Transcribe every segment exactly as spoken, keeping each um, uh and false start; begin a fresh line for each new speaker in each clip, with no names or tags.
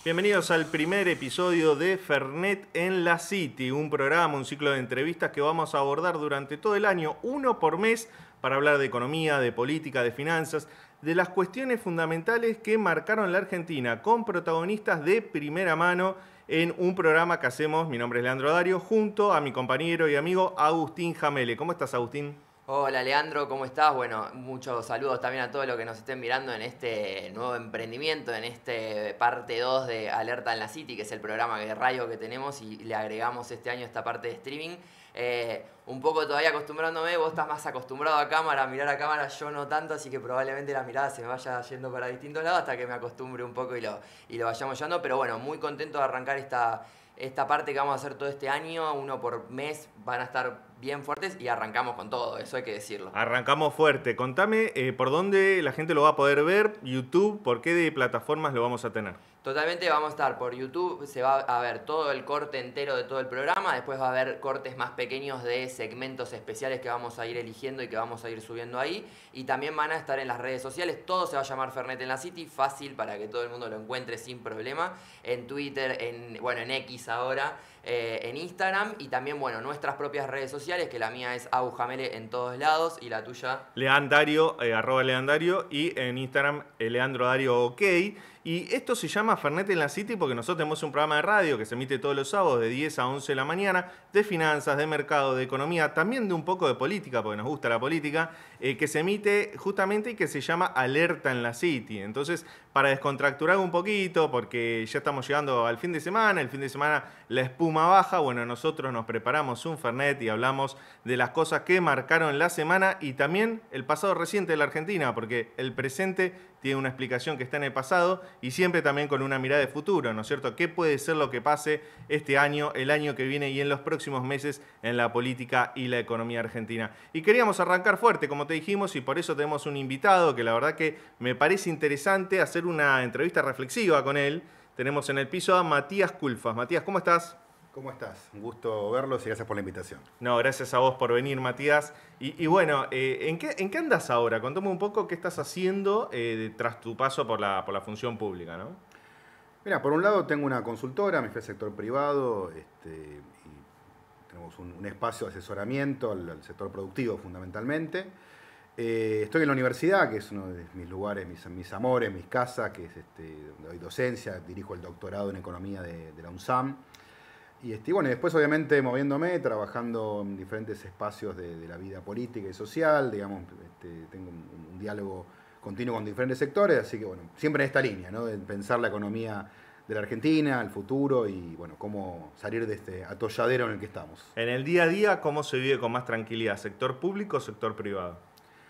Bienvenidos al primer episodio de Fernet en la City, un programa, un ciclo de entrevistas que vamos a abordar durante todo el año, uno por mes, para hablar de economía, de política, de finanzas, de las cuestiones fundamentales que marcaron la Argentina, con protagonistas de primera mano en un programa que hacemos, mi nombre es Leandro Dario, junto a mi compañero y amigo Agustín Jamele. ¿Cómo estás, Agustín?
Hola Leandro, ¿cómo estás? Bueno, muchos saludos también a todos los que nos estén mirando en este nuevo emprendimiento, en este parte dos de Alerta en la City, que es el programa de radio que tenemos y le agregamos este año esta parte de streaming. Eh, un poco todavía acostumbrándome, vos estás más acostumbrado a cámara, a mirar a cámara, yo no tanto, así que probablemente la mirada se me vaya yendo para distintos lados hasta que me acostumbre un poco y lo, y lo vayamos llevando. Pero bueno, muy contento de arrancar esta... Esta parte que vamos a hacer todo este año, uno por mes, van a estar bien fuertes y arrancamos con todo, eso hay que decirlo.
Arrancamos fuerte. Contame eh, por dónde la gente lo va a poder ver, YouTube, por qué de plataformas lo vamos a tener.
Totalmente vamos a estar por YouTube, se va a ver todo el corte entero de todo el programa, después va a haber cortes más pequeños de segmentos especiales que vamos a ir eligiendo y que vamos a ir subiendo ahí, y también van a estar en las redes sociales, todo se va a llamar Fernet en la City, fácil para que todo el mundo lo encuentre sin problema, en Twitter, en, bueno, en X ahora, eh, en Instagram, y también, bueno, nuestras propias redes sociales, que la mía es Agu Jamele en todos lados, y la tuya...
Leandario, eh, arroba Leandario, y en Instagram, eh, Leandro Dario OK. Y esto se llama Fernet en la City porque nosotros tenemos un programa de radio que se emite todos los sábados de diez a once de la mañana, de finanzas, de mercado, de economía, también de un poco de política, porque nos gusta la política, eh, que se emite justamente y que se llama Alerta en la City. Entonces, para descontracturar un poquito, porque ya estamos llegando al fin de semana, el fin de semana la espuma baja, bueno, nosotros nos preparamos un Fernet y hablamos de las cosas que marcaron la semana y también el pasado reciente de la Argentina, porque el presente tiene una explicación que está en el pasado y siempre también con una mirada de futuro, ¿no es cierto? ¿Qué puede ser lo que pase este año, el año que viene y en los próximos meses en la política y la economía argentina? Y queríamos arrancar fuerte, como te dijimos, y por eso tenemos un invitado que la verdad que me parece interesante hacer una entrevista reflexiva con él. Tenemos en el piso a Matías Culfas. Matías, ¿cómo estás?
¿Cómo estás? Un gusto verlos y gracias por la invitación.
No, gracias a vos por venir, Matías. Y, y bueno, eh, ¿en, qué, ¿en qué andas ahora? Contame un poco qué estás haciendo eh, tras tu paso por la, por la función pública, ¿no?
Mira, por un lado tengo una consultora, me fui al sector privado, este, y tenemos un, un espacio de asesoramiento al, al sector productivo fundamentalmente. Eh, estoy en la universidad, que es uno de mis lugares, mis, mis amores, mis casas, que es este, donde doy docencia, dirijo el doctorado en economía de, de la UNSAM. Y este, bueno, después obviamente moviéndome, trabajando en diferentes espacios de, de la vida política y social, digamos, este, tengo un, un diálogo continuo con diferentes sectores, así que bueno, siempre en esta línea, ¿no? De pensar la economía de la Argentina, el futuro y bueno, cómo salir de este atolladero en el que estamos.
En el día a día, ¿cómo se vive con más tranquilidad? ¿Sector público o sector privado?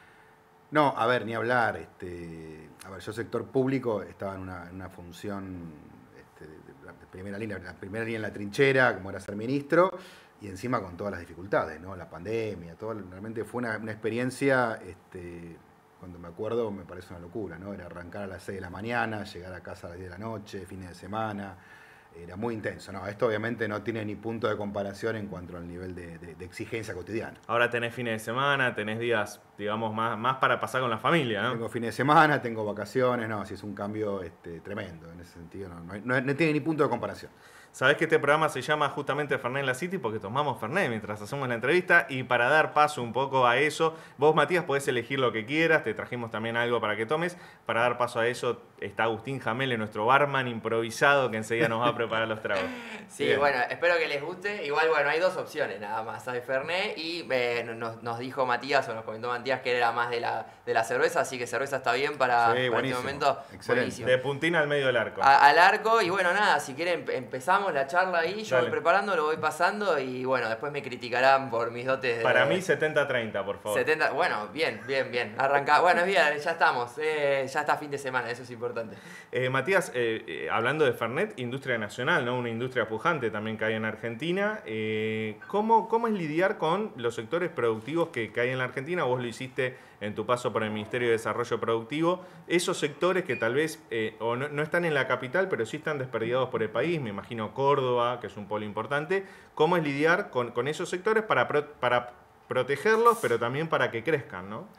No, a ver, ni hablar. Este, a ver, yo sector público estaba en una, en una función... primera línea, la primera línea en la trinchera, como era ser ministro, y encima con todas las dificultades, ¿no? La pandemia, todo, realmente fue una, una experiencia, este, cuando me acuerdo, me parece una locura, ¿no? Era arrancar a las seis de la mañana, llegar a casa a las diez de la noche, fines de semana, era muy intenso, ¿no? Esto obviamente no tiene ni punto de comparación en cuanto al nivel de, de, de exigencia cotidiana.
Ahora tenés fines de semana, tenés días, digamos, más, más para pasar con la familia, ¿no?
Tengo fines de semana, tengo vacaciones, no, sí es un cambio este, tremendo, en ese sentido no, no, no, no tiene ni punto de comparación.
Sabés que este programa se llama justamente Fernet en la City porque tomamos Fernet mientras hacemos la entrevista y para dar paso un poco a eso, vos Matías podés elegir lo que quieras, te trajimos también algo para que tomes, para dar paso a eso está Agustín Jamele, nuestro barman improvisado que enseguida nos va a preparar los tragos.
Sí, bien. Bueno, espero que les guste, igual bueno, hay dos opciones nada más, hay Fernet y eh, nos, nos dijo Matías o nos comentó Matías que era más de la, de la cerveza, así que cerveza está bien para,
sí,
para este momento. Buenísimo.
De puntina al medio del arco.
A, al arco y bueno, nada, si quieren empezamos la charla ahí, yo
Dale.
voy preparando, lo voy pasando y bueno, después me criticarán por mis dotes de...
Para mí setenta treinta, por favor.
setenta, bueno, bien, bien, bien. Arranca, bueno, es bien, ya estamos, eh, ya está fin de semana, eso es importante.
Eh, Matías, eh, eh, hablando de Fernet, industria nacional, ¿no? Una industria pujante también que hay en Argentina. Eh, ¿cómo, ¿Cómo es lidiar con los sectores productivos que, que hay en la Argentina? Vos lo hiciste en tu paso por el Ministerio de Desarrollo Productivo. Esos sectores que tal vez eh, o no, no están en la capital, pero sí están desperdigados por el país, me imagino Córdoba, que es un polo importante. ¿Cómo es lidiar con, con esos sectores para, pro, para protegerlos, pero también para que crezcan, ¿no?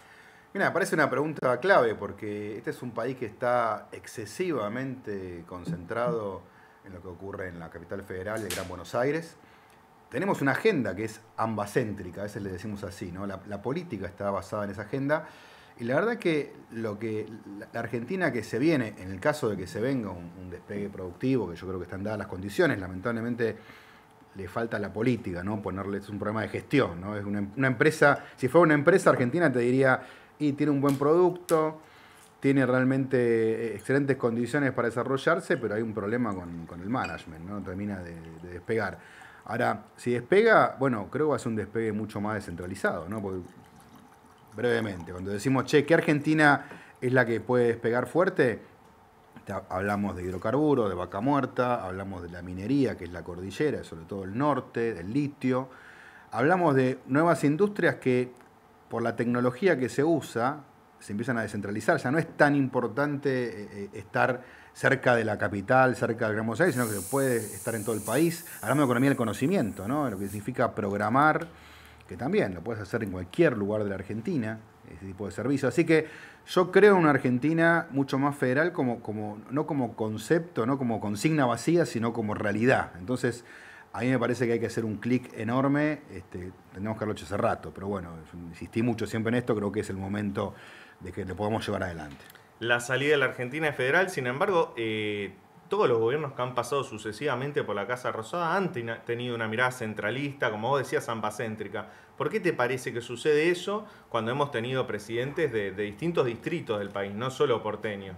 Mira, me parece una pregunta clave porque este es un país que está excesivamente concentrado en lo que ocurre en la capital federal, el Gran Buenos Aires. Tenemos una agenda que es ambacéntrica, a veces le decimos así, ¿no? La, la política está basada en esa agenda. Y la verdad que lo que la Argentina que se viene, en el caso de que se venga un, un despegue productivo, que yo creo que están dadas las condiciones, lamentablemente le falta la política, ¿no? Ponerles un problema de gestión, ¿no? Es una, una empresa, si fuera una empresa argentina te diría, y tiene un buen producto, tiene realmente excelentes condiciones para desarrollarse, pero hay un problema con, con el management, ¿no? Termina de, de despegar. Ahora, si despega, bueno, creo que va a ser un despegue mucho más descentralizado, ¿no? Porque, brevemente, cuando decimos, che, ¿qué Argentina es la que puede despegar fuerte? Hablamos de hidrocarburos, de vaca muerta, hablamos de la minería, que es la cordillera, sobre todo el norte, del litio. Hablamos de nuevas industrias que, por la tecnología que se usa, se empiezan a descentralizar. Ya no es tan importante eh, estar cerca de la capital, cerca del Gran Buenos Aires, sino que puede estar en todo el país. Hablamos de economía del conocimiento, ¿no? Lo que significa programar, que también lo puedes hacer en cualquier lugar de la Argentina, ese tipo de servicio. Así que yo creo en una Argentina mucho más federal, como, como, no como concepto, no como consigna vacía, sino como realidad. Entonces, a mí me parece que hay que hacer un clic enorme. Este, tenemos que haberlo hecho hace rato, pero bueno, insistí mucho siempre en esto, creo que es el momento de que lo podamos llevar adelante.
La salida de la Argentina es federal, sin embargo, eh, todos los gobiernos que han pasado sucesivamente por la Casa Rosada han ten- tenido una mirada centralista, como vos decías, ambacéntrica. ¿Por qué te parece que sucede eso cuando hemos tenido presidentes de, de distintos distritos del país, no solo porteños?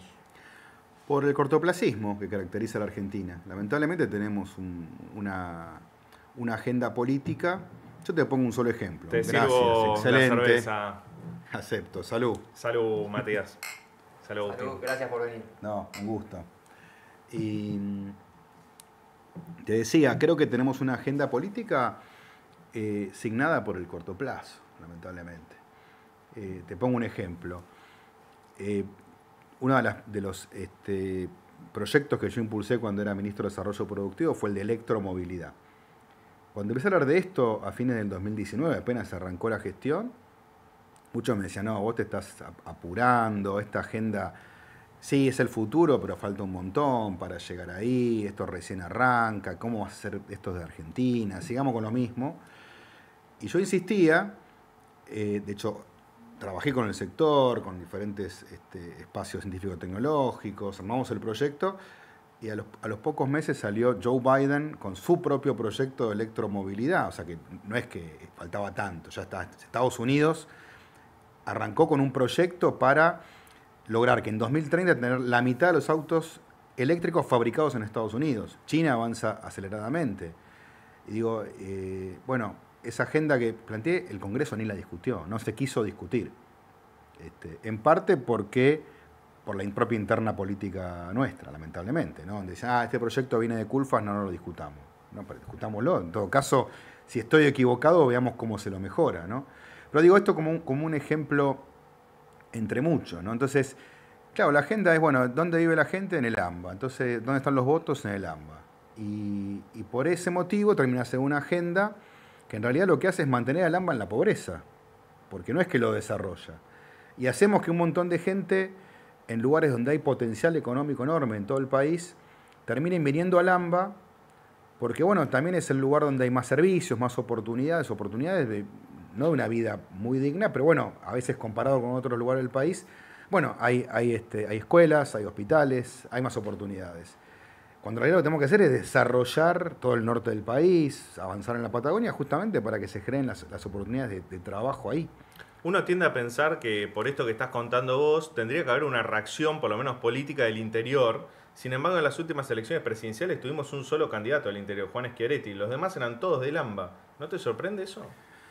Por el cortoplacismo que caracteriza a la Argentina. Lamentablemente tenemos un, una, una agenda política. Yo te pongo un solo ejemplo.
Te
Gracias,
sirvo
excelente.
la cerveza.
Acepto, salud.
Salud, Matías. Salud, Agustín.
Salud, gracias por venir.
No, un gusto. Y te decía, creo que tenemos una agenda política eh, signada por el corto plazo, lamentablemente. Eh, te pongo un ejemplo. Eh, uno de, las, de los este, proyectos que yo impulsé cuando era ministro de Desarrollo Productivo fue el de electromovilidad. Cuando empecé a hablar de esto a fines del dos mil diecinueve, apenas arrancó la gestión, muchos me decían, no, vos te estás apurando, esta agenda sí es el futuro, pero falta un montón para llegar ahí, esto recién arranca, ¿cómo va a ser esto de Argentina? Sigamos con lo mismo. Y yo insistía, eh, de hecho, trabajé con el sector, con diferentes este, espacios científico-tecnológicos, armamos el proyecto y a los, a los pocos meses salió Joe Biden con su propio proyecto de electromovilidad, o sea que no es que faltaba tanto, ya está. Estados Unidos arrancó con un proyecto para lograr que en dos mil treinta tener la mitad de los autos eléctricos fabricados en Estados Unidos. China avanza aceleradamente. Y digo, eh, bueno, esa agenda que planteé, el Congreso ni la discutió, no se quiso discutir. Este, en parte porque, por la propia interna política nuestra, lamentablemente, ¿no? Donde dicen, ah, este proyecto viene de Culfas, no, no lo discutamos. No, pero discutámoslo. En todo caso, si estoy equivocado, veamos cómo se lo mejora, ¿no? Pero digo esto como un, como un ejemplo entre muchos, ¿no? Entonces, claro, la agenda es, bueno, ¿dónde vive la gente? En el AMBA. Entonces, ¿dónde están los votos? En el AMBA. Y, y por ese motivo termina siendo una agenda que en realidad lo que hace es mantener al AMBA en la pobreza, porque no es que lo desarrolla. Y hacemos que un montón de gente, en lugares donde hay potencial económico enorme en todo el país, terminen viniendo al AMBA, porque bueno, también es el lugar donde hay más servicios, más oportunidades, oportunidades de, no de una vida muy digna, pero bueno, a veces comparado con otros lugares del país, bueno, hay, hay, este, hay escuelas, hay hospitales, hay más oportunidades. Cuando en realidad lo que tenemos que hacer es desarrollar todo el norte del país, avanzar en la Patagonia, justamente para que se creen las, las oportunidades de, de trabajo ahí.
Uno tiende a pensar que por esto que estás contando vos, tendría que haber una reacción, por lo menos política, del interior. Sin embargo, en las últimas elecciones presidenciales tuvimos un solo candidato al interior, Juan Schiaretti. Los demás eran todos del AMBA. ¿No te sorprende eso?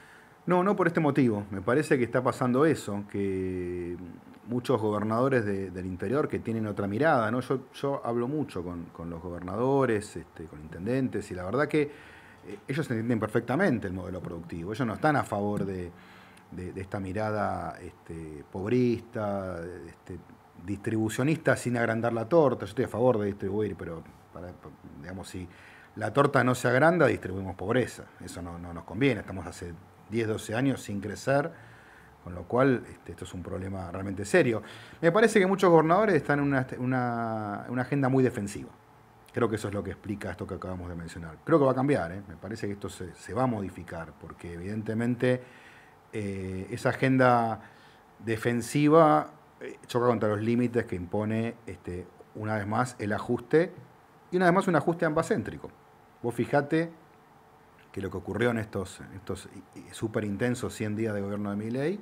No, no por este motivo. Me parece que está pasando eso, que muchos gobernadores de, del interior que tienen otra mirada, ¿no? Yo, yo hablo mucho con, con los gobernadores, este, con intendentes, y la verdad que eh, ellos entienden perfectamente el modelo productivo. Ellos no están a favor de, de, de esta mirada este, pobrista, este, distribucionista sin agrandar la torta. Yo estoy a favor de distribuir, pero para, digamos, si la torta no se agranda, distribuimos pobreza. Eso no, no nos conviene. Estamos hace diez, doce años sin crecer, Con lo cual, este, esto es un problema realmente serio. Me parece que muchos gobernadores están en una, una, una agenda muy defensiva. Creo que eso es lo que explica esto que acabamos de mencionar. Creo que va a cambiar, ¿eh? Me parece que esto se, se va a modificar, porque evidentemente eh, esa agenda defensiva eh, choca contra los límites que impone, este, una vez más, el ajuste, y una vez más un ajuste ambacéntrico. Vos fijate que lo que ocurrió en estos, estos súper intensos cien días de gobierno de Milei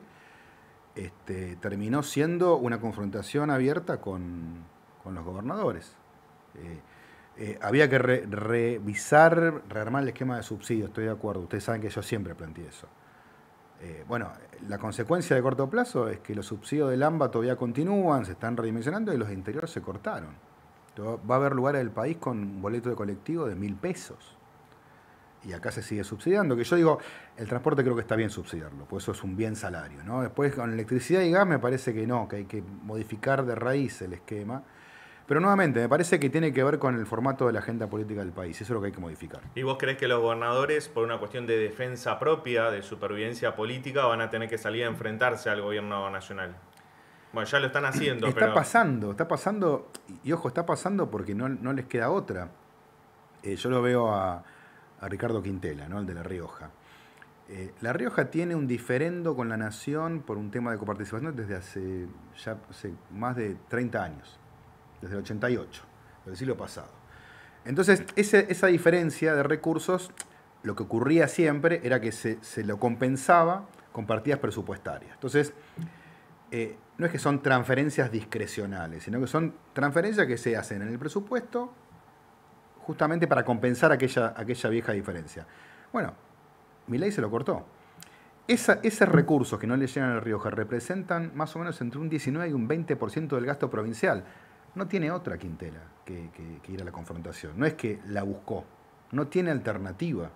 este, terminó siendo una confrontación abierta con, con los gobernadores. Eh, Eh, había que re, revisar, rearmar el esquema de subsidios, estoy de acuerdo. Ustedes saben que yo siempre planteé eso. Eh, bueno, la consecuencia de corto plazo es que los subsidios del AMBA todavía continúan, se están redimensionando y los de interior se cortaron. Entonces, va a haber lugares del país con un boleto de colectivo de mil pesos. Y acá se sigue subsidiando, que yo digo, el transporte creo que está bien subsidiarlo, pues eso es un bien salario, ¿no? Después con electricidad y gas me parece que no, que hay que modificar de raíz el esquema. Pero nuevamente, me parece que tiene que ver con el formato de la agenda política del país. Eso es lo que hay que modificar.
¿Y vos crees que los gobernadores, por una cuestión de defensa propia, de supervivencia política, van a tener que salir a enfrentarse al gobierno nacional? Bueno, ya lo están haciendo,
está
pero...
pasando, está pasando, y ojo, está pasando porque no, no les queda otra. Eh, yo lo veo a, a Ricardo Quintela, ¿no? El de La Rioja. Eh, La Rioja tiene un diferendo con la Nación por un tema de coparticipación desde hace ya hace más de treinta años. Desde el ochenta y ocho, del siglo pasado. Entonces, ese, esa diferencia de recursos, lo que ocurría siempre era que se, se lo compensaba con partidas presupuestarias. Entonces, eh, no es que son transferencias discrecionales, sino que son transferencias que se hacen en el presupuesto justamente para compensar aquella, aquella vieja diferencia. Bueno, Milei se lo cortó. Esa, esos recursos que no le llegan a La Rioja representan más o menos entre un diecinueve y un veinte por ciento del gasto provincial. No tiene otra Quintela que, que, que ir a la confrontación. No es que la buscó, no tiene alternativa.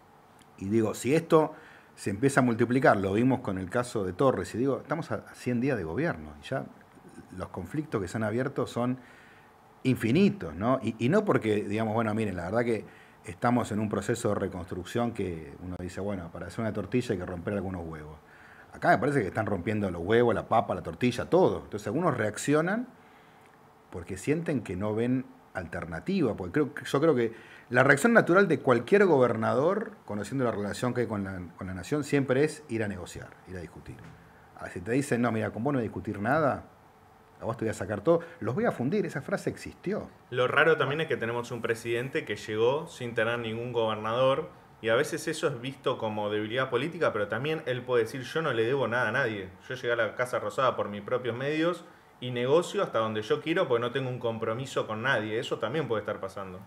Y digo, si esto se empieza a multiplicar, lo vimos con el caso de Torres, y digo, estamos a cien días de gobierno, y ya los conflictos que se han abierto son infinitos, ¿no? Y, y no porque, digamos, bueno, miren, la verdad que estamos en un proceso de reconstrucción que uno dice, bueno, para hacer una tortilla hay que romper algunos huevos. Acá me parece que están rompiendo los huevos, la papa, la tortilla, todo. Entonces algunos reaccionan porque sienten que no ven alternativa. Porque creo, yo creo que la reacción natural de cualquier gobernador, conociendo la relación que hay con la, con la nación, siempre es ir a negociar, ir a discutir. Ahora, si te dicen, no, mira, con vos no voy a discutir nada, a vos te voy a sacar todo, los voy a fundir, esa frase existió.
Lo raro también es que tenemos un presidente que llegó sin tener ningún gobernador, y a veces eso es visto como debilidad política, pero también él puede decir, yo no le debo nada a nadie. Yo llegué a la Casa Rosada por mis propios medios, y negocio hasta donde yo quiero porque no tengo un compromiso con nadie. Eso también puede estar pasando.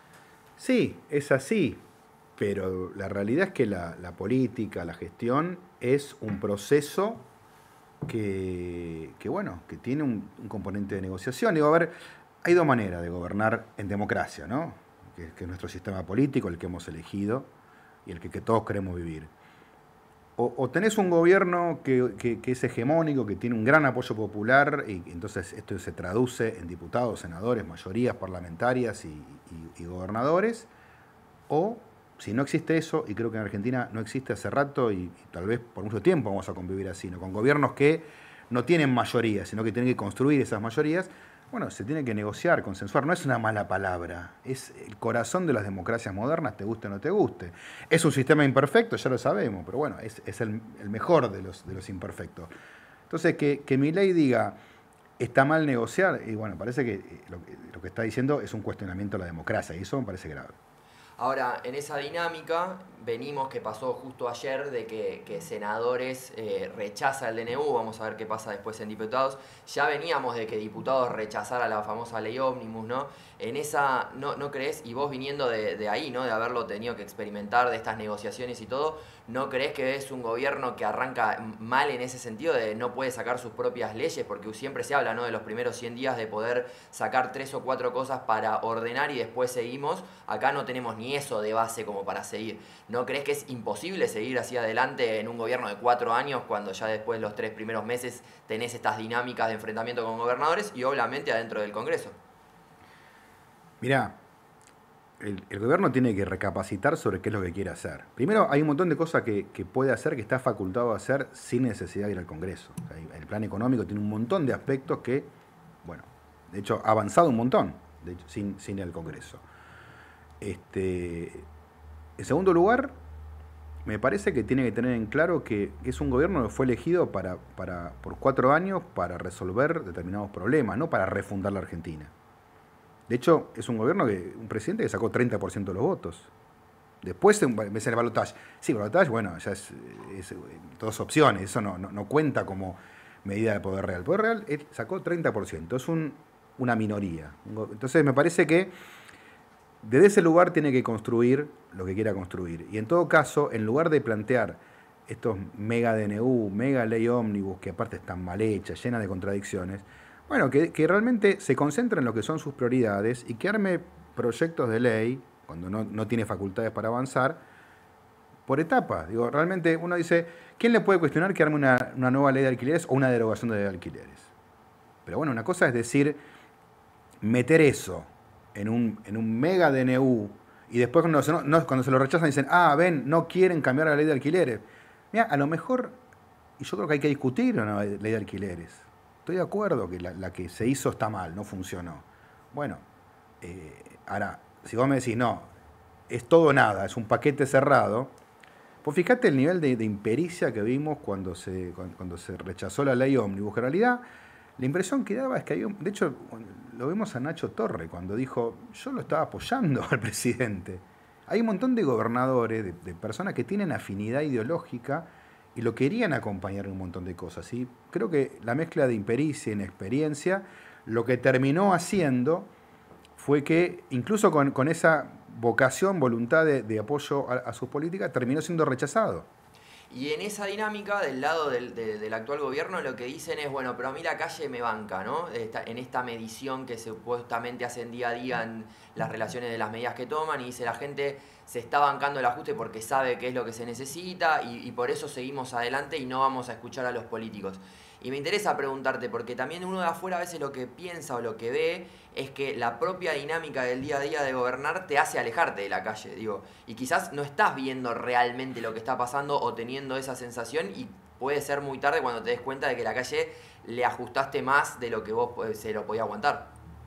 Sí, es así, pero la realidad es que la, la política, la gestión, es un proceso que, que bueno, que tiene un, un componente de negociación. Digo, a ver, hay dos maneras de gobernar en democracia, ¿no? Que, que es nuestro sistema político, el que hemos elegido y el que, que todos queremos vivir. O, o tenés un gobierno que, que, que es hegemónico, que tiene un gran apoyo popular, y entonces esto se traduce en diputados, senadores, mayorías parlamentarias y, y, y gobernadores. O, si no existe eso, y creo que en Argentina no existe hace rato, y, y tal vez por mucho tiempo vamos a convivir así, ¿no? Con gobiernos que no tienen mayoría, sino que tienen que construir esas mayorías. Bueno, se tiene que negociar, consensuar. No es una mala palabra. Es el corazón de las democracias modernas, te guste o no te guste. Es un sistema imperfecto, ya lo sabemos, pero bueno, es, es el, el mejor de los, de los imperfectos. Entonces, que, que Milei diga, está mal negociar, y bueno, parece que lo, lo que está diciendo es un cuestionamiento a la democracia, y eso me parece grave.
Ahora, en esa dinámica, venimos que pasó justo ayer de que, que senadores eh, rechaza el D N U, vamos a ver qué pasa después en diputados. Ya veníamos de que diputados rechazara la famosa ley ómnibus, ¿no? En esa, ¿no, no crees? Y vos viniendo de, de ahí, ¿no? De haberlo tenido que experimentar, de estas negociaciones y todo, ¿no crees que es un gobierno que arranca mal en ese sentido, de no puede sacar sus propias leyes? Porque siempre se habla, ¿no? De los primeros cien días de poder sacar tres o cuatro cosas para ordenar y después seguimos. Acá no tenemos ni eso de base como para seguir. ¿No crees que es imposible seguir hacia adelante en un gobierno de cuatro años cuando ya después los tres primeros meses tenés estas dinámicas de enfrentamiento con gobernadores y obviamente adentro del Congreso?
Mirá, el, el gobierno tiene que recapacitar sobre qué es lo que quiere hacer. Primero, hay un montón de cosas que, que puede hacer, que está facultado a hacer sin necesidad de ir al Congreso. O sea, el plan económico tiene un montón de aspectos que, bueno, de hecho, ha avanzado un montón, de hecho, sin, sin ir al Congreso. Este, en segundo lugar, me parece que tiene que tener en claro que, que es un gobierno que fue elegido para, para, por cuatro años para resolver determinados problemas, no para refundar la Argentina. De hecho, es un gobierno, que un presidente que sacó treinta por ciento de los votos. Después me dicen el balotaje. Sí, el balotaje, bueno, ya es, es, todas opciones, eso no, no, no cuenta como medida de poder real. El poder real él sacó treinta por ciento, es un, una minoría. Entonces me parece que desde ese lugar tiene que construir lo que quiera construir. Y en todo caso, en lugar de plantear estos mega D N U, mega ley ómnibus, que aparte están mal hechas, llenas de contradicciones, bueno, que, que realmente se concentre en lo que son sus prioridades y que arme proyectos de ley, cuando no, no tiene facultades para avanzar, por etapas. Digo, realmente uno dice, ¿quién le puede cuestionar que arme una, una nueva ley de alquileres o una derogación de ley de alquileres? Pero bueno, una cosa es decir, meter eso en un, en un mega D N U y después cuando se, no, cuando se lo rechazan dicen, ah, ven, no quieren cambiar la ley de alquileres. Mira, a lo mejor, y yo creo que hay que discutir una ley de alquileres. Estoy de acuerdo que la, la que se hizo está mal, no funcionó. Bueno, eh, ahora, si vos me decís, no, es todo o nada, es un paquete cerrado, pues fíjate el nivel de, de impericia que vimos cuando se, cuando, cuando se rechazó la ley ómnibus. En realidad, la impresión que daba es que había, de hecho, lo vimos a Nacho Torre cuando dijo, yo lo estaba apoyando al presidente. Hay un montón de gobernadores, de, de personas que tienen afinidad ideológica y lo querían acompañar en un montón de cosas. Y creo que la mezcla de impericia e inexperiencia, lo que terminó haciendo fue que, incluso con, con esa vocación, voluntad de, de apoyo a, a sus políticas, terminó siendo rechazado.
Y en esa dinámica, del lado del, de, del actual gobierno, lo que dicen es, bueno, pero a mí la calle me banca, ¿no? Esta, en esta medición que supuestamente hacen día a día en las relaciones de las medidas que toman, y dice, la gente se está bancando el ajuste porque sabe qué es lo que se necesita y, y por eso seguimos adelante y no vamos a escuchar a los políticos. Y me interesa preguntarte, porque también uno de afuera a veces lo que piensa o lo que ve es que la propia dinámica del día a día de gobernar te hace alejarte de la calle, digo. Y quizás no estás viendo realmente lo que está pasando o teniendo esa sensación y puede ser muy tarde cuando te des cuenta de que la calle le ajustaste más de lo que vos se lo podía aguantar.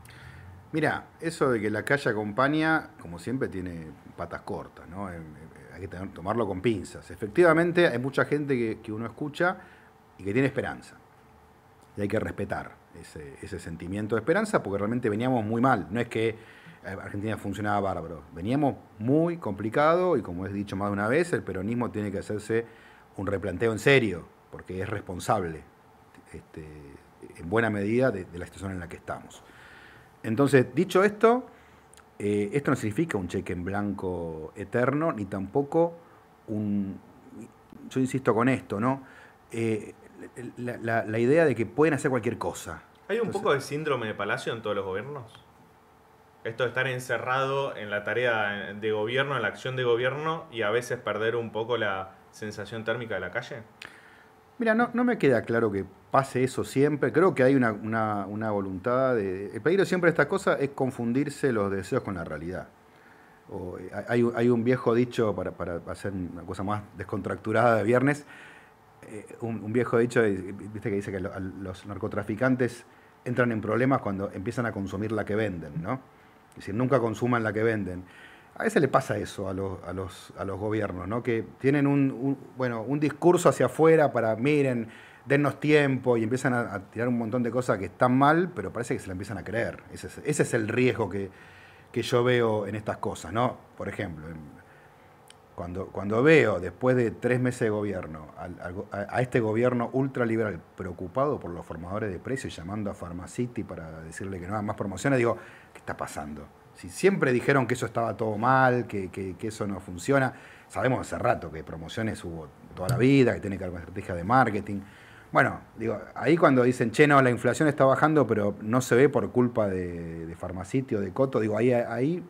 Mira, eso de que la calle acompaña, como siempre, tiene patas cortas, ¿no? Hay que tener, tomarlo con pinzas. Efectivamente, hay mucha gente que, que uno escucha y que tiene esperanza. Y hay que respetar ese, ese sentimiento de esperanza porque realmente veníamos muy mal. No es que Argentina funcionaba bárbaro. Veníamos muy complicado y, como he dicho más de una vez, el peronismo tiene que hacerse un replanteo en serio porque es responsable, este, en buena medida, de, de la situación en la que estamos. Entonces, dicho esto, eh, esto no significa un cheque en blanco eterno, ni tampoco un... Yo insisto con esto, ¿no? Eh, la, la, la idea de que pueden hacer cualquier cosa.
¿Hay un
Entonces,
poco de síndrome de Palacio en todos los gobiernos? Esto de estar encerrado en la tarea de gobierno, en la acción de gobierno, y a veces perder un poco la sensación térmica de la calle.
Mira, no, no me queda claro que pase eso siempre. Creo que hay una, una, una voluntad de... El peligro siempre de esta cosa es confundirse los deseos con la realidad. O, hay, hay un viejo dicho, para, para hacer una cosa más descontracturada de viernes, eh, un, un viejo dicho, viste, que dice que lo, los narcotraficantes entran en problemas cuando empiezan a consumir la que venden, ¿no? Es decir, nunca consuman la que venden. A veces le pasa eso a los, a los, a los gobiernos, ¿no? Que tienen un, un, bueno, un discurso hacia afuera para, miren, dennos tiempo, y empiezan a, a tirar un montón de cosas que están mal, pero parece que se la empiezan a creer. Ese es, ese es el riesgo que, que yo veo en estas cosas, ¿no? Por ejemplo, cuando, cuando veo, después de tres meses de gobierno, al, al, a este gobierno ultraliberal preocupado por los formadores de precios, llamando a Pharmacity para decirle que no hagan más promociones, digo, ¿qué está pasando? Si siempre dijeron que eso estaba todo mal, que, que, que eso no funciona, sabemos hace rato que promociones hubo toda la vida, que tiene que haber una estrategia de marketing. Bueno, digo, ahí cuando dicen, che, no, la inflación está bajando, pero no se ve por culpa de, de Pharmacity o de Coto, digo, ahí, ahí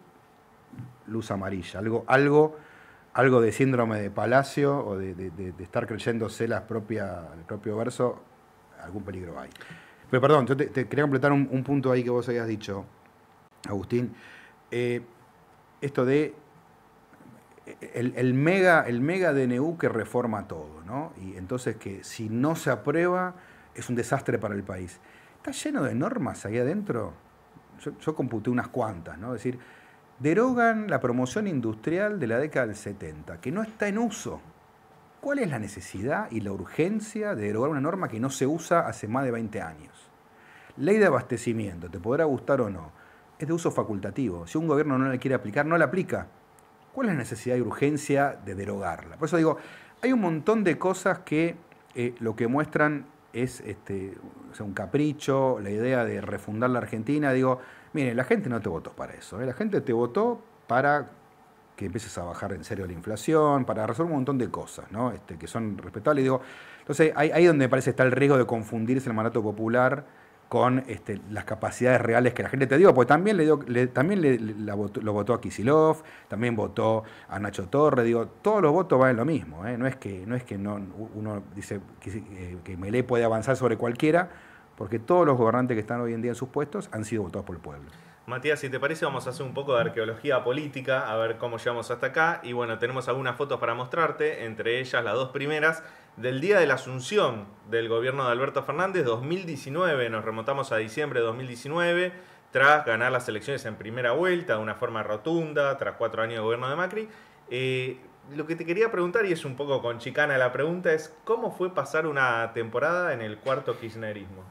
luz amarilla, algo, algo, algo de síndrome de Palacio o de, de, de, de estar creyéndose la propia, el propio verso, algún peligro hay. Pero perdón, yo te, te quería completar un, un punto ahí que vos habías dicho, Agustín. Eh, esto de el, el, mega, el mega D N U que reforma todo, ¿no? Y entonces que si no se aprueba es un desastre para el país. Está lleno de normas ahí adentro. Yo, yo computé unas cuantas, ¿no? Es decir, derogan la promoción industrial de la década del setenta, que no está en uso. ¿Cuál es la necesidad y la urgencia de derogar una norma que no se usa hace más de veinte años? Ley de abastecimiento, te podrá gustar o no, es de uso facultativo. Si un gobierno no la quiere aplicar, no la aplica. ¿Cuál es la necesidad y urgencia de derogarla? Por eso digo, hay un montón de cosas que eh, lo que muestran es este, o sea, un capricho, la idea de refundar la Argentina. Digo, miren, la gente no te votó para eso, ¿eh? La gente te votó para que empieces a bajar en serio la inflación, para resolver un montón de cosas, ¿no? Este, que son respetables. Digo, entonces, ahí, ahí donde me parece está el riesgo de confundirse el mandato popular con este, las capacidades reales que la gente te dio, porque también, le dio, le, también le, la votó, lo votó a Kicillof, también votó a Nacho Torres, digo, todos los votos valen lo mismo, ¿eh? No es que, no es que no, uno dice que, que Milei puede avanzar sobre cualquiera, porque todos los gobernantes que están hoy en día en sus puestos han sido votados por el pueblo.
Matías, si te parece, vamos a hacer un poco de arqueología política, a ver cómo llegamos hasta acá. Y bueno, tenemos algunas fotos para mostrarte, entre ellas las dos primeras, del día de la asunción del gobierno de Alberto Fernández, dos mil diecinueve. Nos remontamos a diciembre de dos mil diecinueve, tras ganar las elecciones en primera vuelta, de una forma rotunda, tras cuatro años de gobierno de Macri. Eh, lo que te quería preguntar, y es un poco con chicana la pregunta, es ¿cómo fue pasar una temporada en el cuarto kirchnerismo?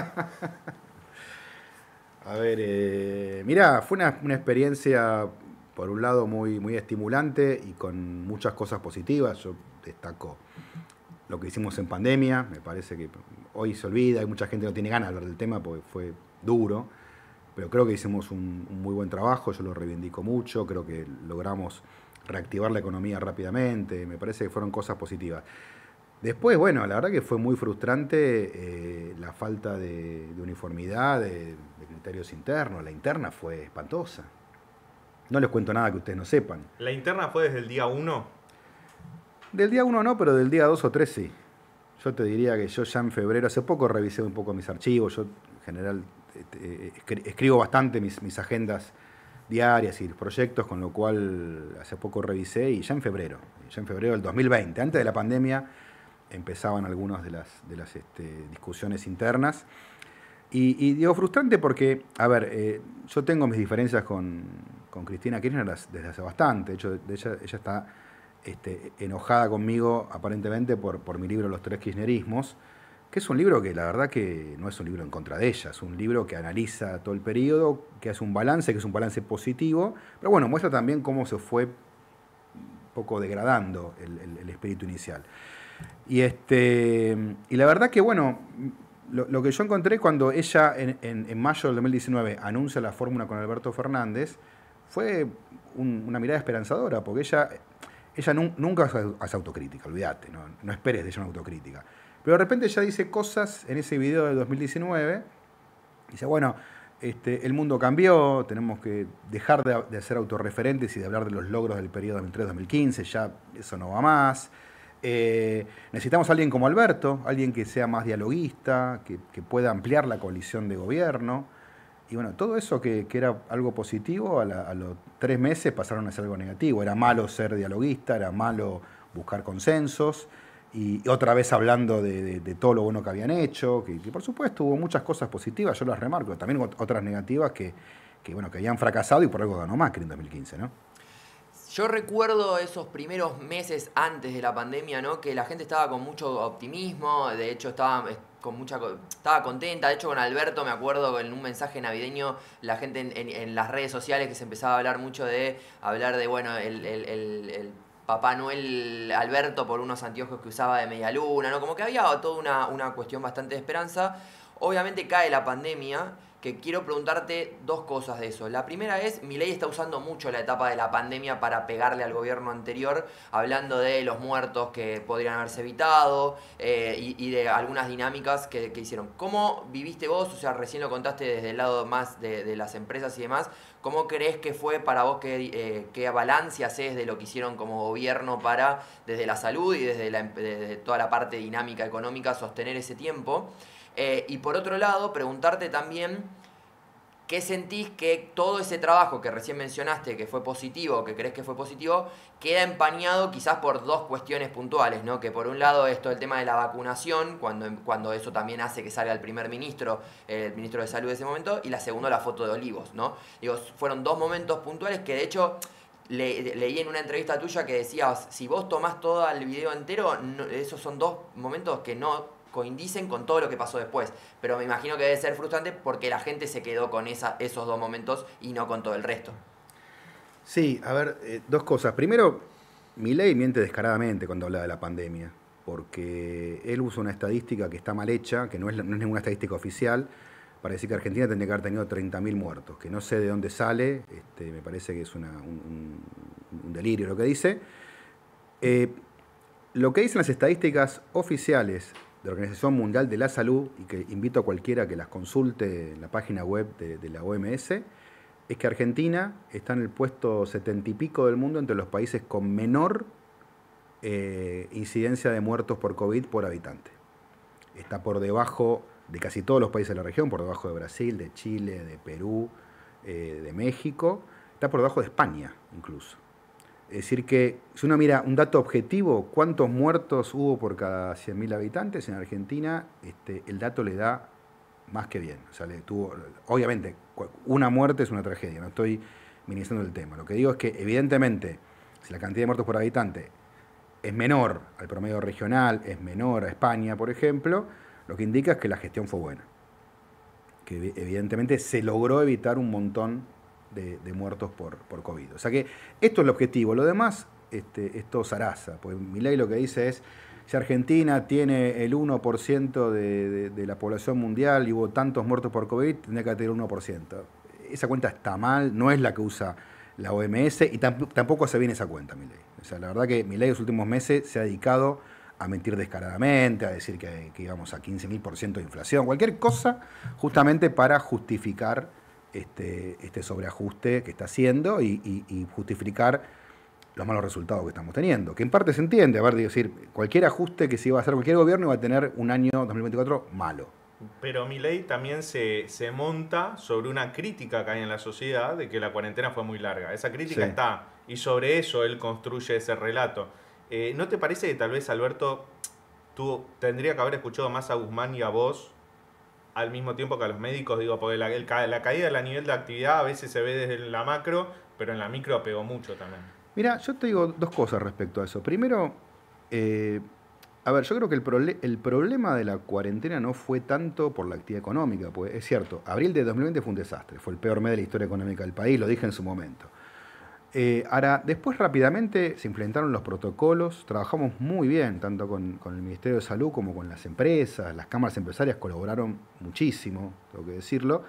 A ver, eh, mirá, fue una, una experiencia, por un lado, muy, muy estimulante y con muchas cosas positivas. Yo destaco lo que hicimos en pandemia, me parece que hoy se olvida, hay mucha gente que no tiene ganas de hablar del tema porque fue duro, pero creo que hicimos un, un muy buen trabajo, yo lo reivindico mucho, creo que logramos reactivar la economía rápidamente, me parece que fueron cosas positivas. Después, bueno, la verdad que fue muy frustrante eh, la falta de, de uniformidad, de, de criterios internos. La interna fue espantosa. No les cuento nada que ustedes no sepan.
¿La interna fue desde el día uno?
Del día uno no, pero del día dos o tres sí. Yo te diría que yo ya en febrero, hace poco revisé un poco mis archivos. Yo en general eh, escribo bastante mis, mis agendas diarias y proyectos, con lo cual hace poco revisé y ya en febrero, ya en febrero del dos mil veinte, antes de la pandemia, empezaban algunas de las, de las este, discusiones internas. Y, y digo frustrante porque, a ver, eh, yo tengo mis diferencias con, con Cristina Kirchner desde hace bastante. De hecho, de ella, ella está este, enojada conmigo aparentemente por, por mi libro Los Tres Kirchnerismos, que es un libro que la verdad que no es un libro en contra de ella, es un libro que analiza todo el periodo, que hace un balance, que es un balance positivo, pero bueno, muestra también cómo se fue un poco degradando el, el, el espíritu inicial. Y, este, y la verdad que, bueno, lo, lo que yo encontré cuando ella en, en, en mayo del dos mil diecinueve anuncia la fórmula con Alberto Fernández, fue un, una mirada esperanzadora, porque ella, ella nun, nunca hace autocrítica, olvídate, no, no esperes de ella una autocrítica. Pero de repente ella dice cosas en ese video del dos mil diecinueve, dice, bueno, este, el mundo cambió, tenemos que dejar de, de ser autorreferentes y de hablar de los logros del periodo dos mil tres a dos mil quince, ya eso no va más. Eh, necesitamos a alguien como Alberto, alguien que sea más dialoguista, que, que pueda ampliar la coalición de gobierno. Y bueno, todo eso que, que era algo positivo, a, la, a los tres meses pasaron a ser algo negativo. Era malo ser dialoguista, era malo buscar consensos. Y otra vez hablando de, de, de todo lo bueno que habían hecho, que, que por supuesto hubo muchas cosas positivas, yo las remarco, también otras negativas que, que, bueno, que habían fracasado y por algo ganó Macri en dos mil quince, ¿no?
Yo recuerdo esos primeros meses antes de la pandemia, ¿no? Que la gente estaba con mucho optimismo, de hecho estaba con mucha estaba contenta, de hecho con Alberto me acuerdo en un mensaje navideño la gente en, en, en las redes sociales que se empezaba a hablar mucho de, hablar de, bueno, el, el, el, el Papá Noel Alberto por unos anteojos que usaba de media luna, ¿no? Como que había toda una, una cuestión bastante de esperanza. Obviamente cae la pandemia, que quiero preguntarte dos cosas de eso. La primera es, Milei está usando mucho la etapa de la pandemia para pegarle al gobierno anterior, hablando de los muertos que podrían haberse evitado eh, y, y de algunas dinámicas que, que hicieron. ¿Cómo viviste vos? O sea, recién lo contaste desde el lado más de, de las empresas y demás. ¿Cómo crees que fue para vos, qué, eh, qué balance haces de lo que hicieron como gobierno para, desde la salud y desde, la, desde toda la parte dinámica económica, sostener ese tiempo? Eh, y por otro lado, preguntarte también ¿qué sentís que todo ese trabajo que recién mencionaste, que fue positivo, que crees que fue positivo, queda empañado quizás por dos cuestiones puntuales, ¿no? Que por un lado es todo el tema de la vacunación, cuando, cuando eso también hace que salga el primer ministro, el ministro de Salud de ese momento, y la segunda la foto de Olivos, ¿no? Digo, fueron dos momentos puntuales que de hecho le, leí en una entrevista tuya que decías, si vos tomás todo el video entero, no, esos son dos momentos que no coinciden con todo lo que pasó después, pero me imagino que debe ser frustrante porque la gente se quedó con esa, esos dos momentos y no con todo el resto.
Sí, a ver, eh, dos cosas. Primero, Milei miente descaradamente cuando habla de la pandemia, porque él usa una estadística que está mal hecha, que no es, no es ninguna estadística oficial, para decir que Argentina tendría que haber tenido treinta mil muertos, que no sé de dónde sale, este, me parece que es una, un, un delirio lo que dice. Eh, lo que dicen las estadísticas oficiales de la Organización Mundial de la Salud, y que invito a cualquiera que las consulte en la página web de, de la O M S, es que Argentina está en el puesto setenta y pico del mundo entre los países con menor eh, incidencia de muertos por COVID por habitante. Está por debajo de casi todos los países de la región, por debajo de Brasil, de Chile, de Perú, eh, de México, está por debajo de España incluso. Es decir que, si uno mira un dato objetivo, cuántos muertos hubo por cada cien mil habitantes en Argentina, este, el dato le da más que bien. O sea, le tuvo, obviamente, una muerte es una tragedia, no estoy minimizando el tema. Lo que digo es que, evidentemente, si la cantidad de muertos por habitante es menor al promedio regional, es menor a España, por ejemplo, lo que indica es que la gestión fue buena. Que, evidentemente, se logró evitar un montón De, de muertos por, por COVID. O sea que esto es el objetivo. Lo demás este, es todo zaraza. Pues Milei lo que dice es, si Argentina tiene el uno por ciento de, de, de la población mundial y hubo tantos muertos por COVID, tendría que tener uno por ciento. Esa cuenta está mal, no es la que usa la O M S y tamp tampoco hace bien esa cuenta, Milei. O sea, la verdad que Milei en los últimos meses se ha dedicado a mentir descaradamente, a decir que, que íbamos a quince mil por ciento de inflación, cualquier cosa justamente para justificar Este, este sobreajuste que está haciendo y, y, y justificar los malos resultados que estamos teniendo. Que en parte se entiende, a ver, decir, cualquier ajuste que se iba a hacer cualquier gobierno iba a tener un año dos mil veinticuatro malo.
Pero Milei también se, se monta sobre una crítica que hay en la sociedad de que la cuarentena fue muy larga. Esa crítica sí está, y sobre eso él construye ese relato. Eh, ¿No te parece que tal vez, Alberto, tú tendría que haber escuchado más a Guzmán y a vos al mismo tiempo que a los médicos? Digo, porque la, el, la caída del nivel de actividad a veces se ve desde la macro, pero en la micro pegó mucho también.
Mira, yo te digo dos cosas respecto a eso. Primero, eh, a ver, yo creo que el, proble el problema de la cuarentena no fue tanto por la actividad económica, pues es cierto, abril de dos mil veinte fue un desastre, fue el peor mes de la historia económica del país, lo dije en su momento. Eh, ahora, después rápidamente se implementaron los protocolos, trabajamos muy bien, tanto con, con el Ministerio de Salud como con las empresas, las cámaras empresarias colaboraron muchísimo, tengo que decirlo,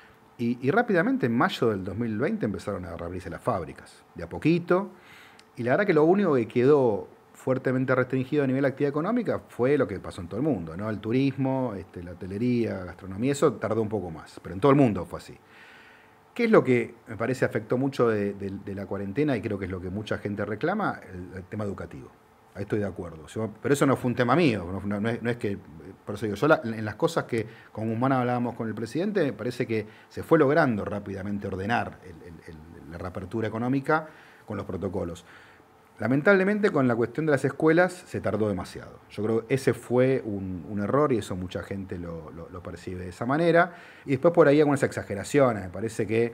y, y rápidamente en mayo del dos mil veinte empezaron a reabrirse las fábricas, de a poquito, y la verdad que lo único que quedó fuertemente restringido a nivel de actividad económica fue lo que pasó en todo el mundo, ¿no? El turismo, este, la hotelería, gastronomía, eso tardó un poco más, pero en todo el mundo fue así. ¿Qué es lo que me parece afectó mucho de, de, de la cuarentena y creo que es lo que mucha gente reclama? El, el tema educativo. Ahí estoy de acuerdo. Yo, pero eso no fue un tema mío. No, no, es, no es que, por eso digo, yo la, en las cosas que con Guzmán hablábamos con el presidente, me parece que se fue logrando rápidamente ordenar el, el, el, la reapertura económica con los protocolos. Lamentablemente con la cuestión de las escuelas se tardó demasiado. Yo creo que ese fue un, un error y eso mucha gente lo, lo, lo percibe de esa manera. Y después por ahí algunas exageraciones. Me parece que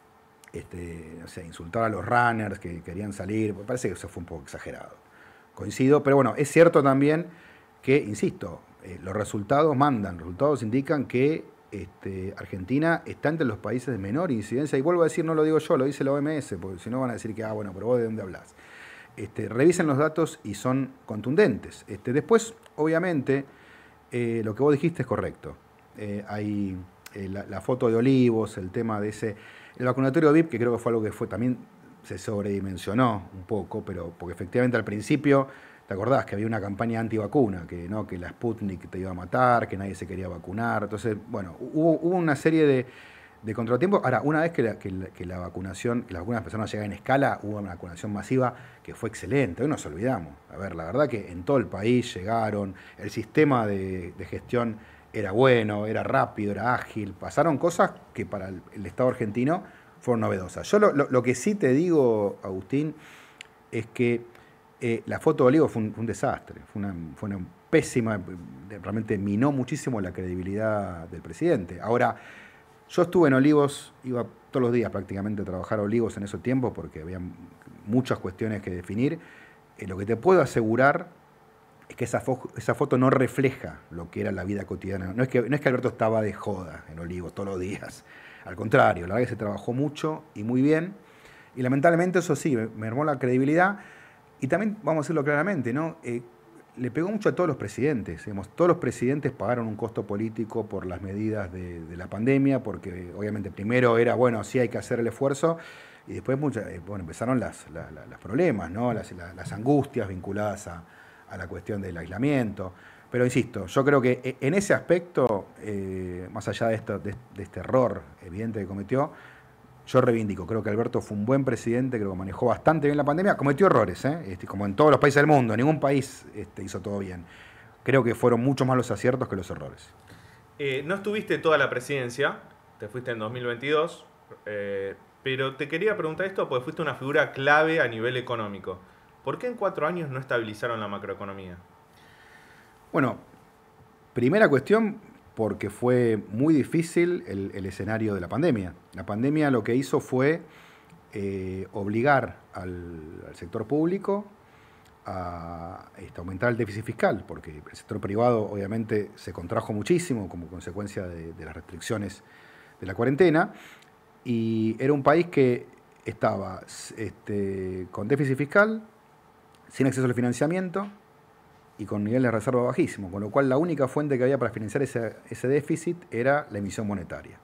este, no sé, insultar a los runners que querían salir, me parece que eso fue un poco exagerado. Coincido, pero bueno, es cierto también que, insisto, eh, los resultados mandan, los resultados indican que este, Argentina está entre los países de menor incidencia. Y vuelvo a decir, no lo digo yo, lo dice la O M S, porque si no van a decir que, ah, bueno, pero vos de dónde hablas. Este, revisen los datos y son contundentes. Este, después, obviamente, eh, lo que vos dijiste es correcto. Eh, hay eh, la, la foto de Olivos, el tema de ese... El vacunatorio V I P, que creo que fue algo que fue también se sobredimensionó un poco, pero porque efectivamente al principio, ¿te acordás que había una campaña antivacuna? Que, ¿no? que la Sputnik te iba a matar, que nadie se quería vacunar. Entonces, bueno, hubo, hubo una serie de... de contratiempo. Ahora, una vez que la, que la, que la vacunación, que las vacunas empezaron a llegar en escala, hubo una vacunación masiva que fue excelente. Hoy nos olvidamos. A ver, la verdad que en todo el país llegaron, el sistema de, de gestión era bueno, era rápido, era ágil. Pasaron cosas que para el, el Estado argentino fueron novedosas. Yo lo, lo, lo que sí te digo, Agustín, es que eh, la foto de Olivos fue un, fue un desastre, fue una, fue una pésima, realmente minó muchísimo la credibilidad del presidente. Ahora, yo estuve en Olivos, iba todos los días prácticamente a trabajar a Olivos en esos tiempos porque había muchas cuestiones que definir. Eh, lo que te puedo asegurar es que esa, fo esa foto no refleja lo que era la vida cotidiana. No es, que, no es que Alberto estaba de joda en Olivos todos los días. Al contrario, la verdad que se trabajó mucho y muy bien. Y lamentablemente eso sí, me mermó la credibilidad. Y también, vamos a decirlo claramente, ¿no? Eh, le pegó mucho a todos los presidentes. Digamos, todos los presidentes pagaron un costo político por las medidas de, de la pandemia, porque obviamente primero era, bueno, sí hay que hacer el esfuerzo, y después mucha, eh, bueno, empezaron las, la, la, los problemas, ¿no? las, la, las angustias vinculadas a, a la cuestión del aislamiento. Pero insisto, yo creo que en ese aspecto, eh, más allá de, esto, de, de este error evidente que cometió, yo reivindico, creo que Alberto fue un buen presidente, creo que manejó bastante bien la pandemia, cometió errores, ¿eh? este, como en todos los países del mundo, ningún país este, hizo todo bien. Creo que fueron mucho más los aciertos que los errores.
Eh, no estuviste toda la presidencia, te fuiste en dos mil veintidós, eh, pero te quería preguntar esto porque fuiste una figura clave a nivel económico. ¿Por qué en cuatro años no estabilizaron la macroeconomía?
Bueno, primera cuestión, porque fue muy difícil el, el escenario de la pandemia. La pandemia lo que hizo fue eh, obligar al, al sector público a este, aumentar el déficit fiscal, porque el sector privado obviamente se contrajo muchísimo como consecuencia de, de las restricciones de la cuarentena, y era un país que estaba este, con déficit fiscal, sin acceso al financiamiento, y con niveles de reserva bajísimos, con lo cual la única fuente que había para financiar ese, ese déficit era la emisión monetaria.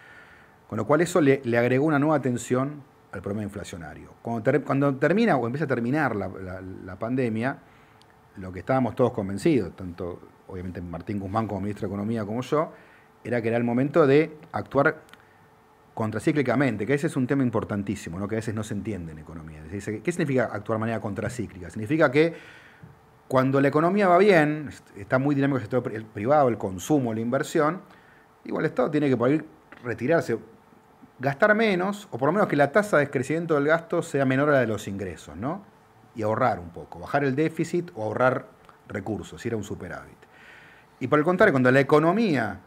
Con lo cual eso le, le agregó una nueva tensión al problema inflacionario. Cuando, ter, cuando termina o empieza a terminar la, la, la pandemia, lo que estábamos todos convencidos, tanto obviamente Martín Guzmán como ministro de Economía como yo, era que era el momento de actuar contracíclicamente, que ese es un tema importantísimo, ¿no? Que a veces no se entiende en economía. ¿Qué significa actuar de manera contracíclica? Significa que cuando la economía va bien, está muy dinámico el sector privado, el consumo, la inversión, igual el Estado tiene que poder retirarse, gastar menos, o por lo menos que la tasa de crecimiento del gasto sea menor a la de los ingresos, ¿no? Y ahorrar un poco, bajar el déficit o ahorrar recursos, si era un superávit. Y por el contrario, cuando la economía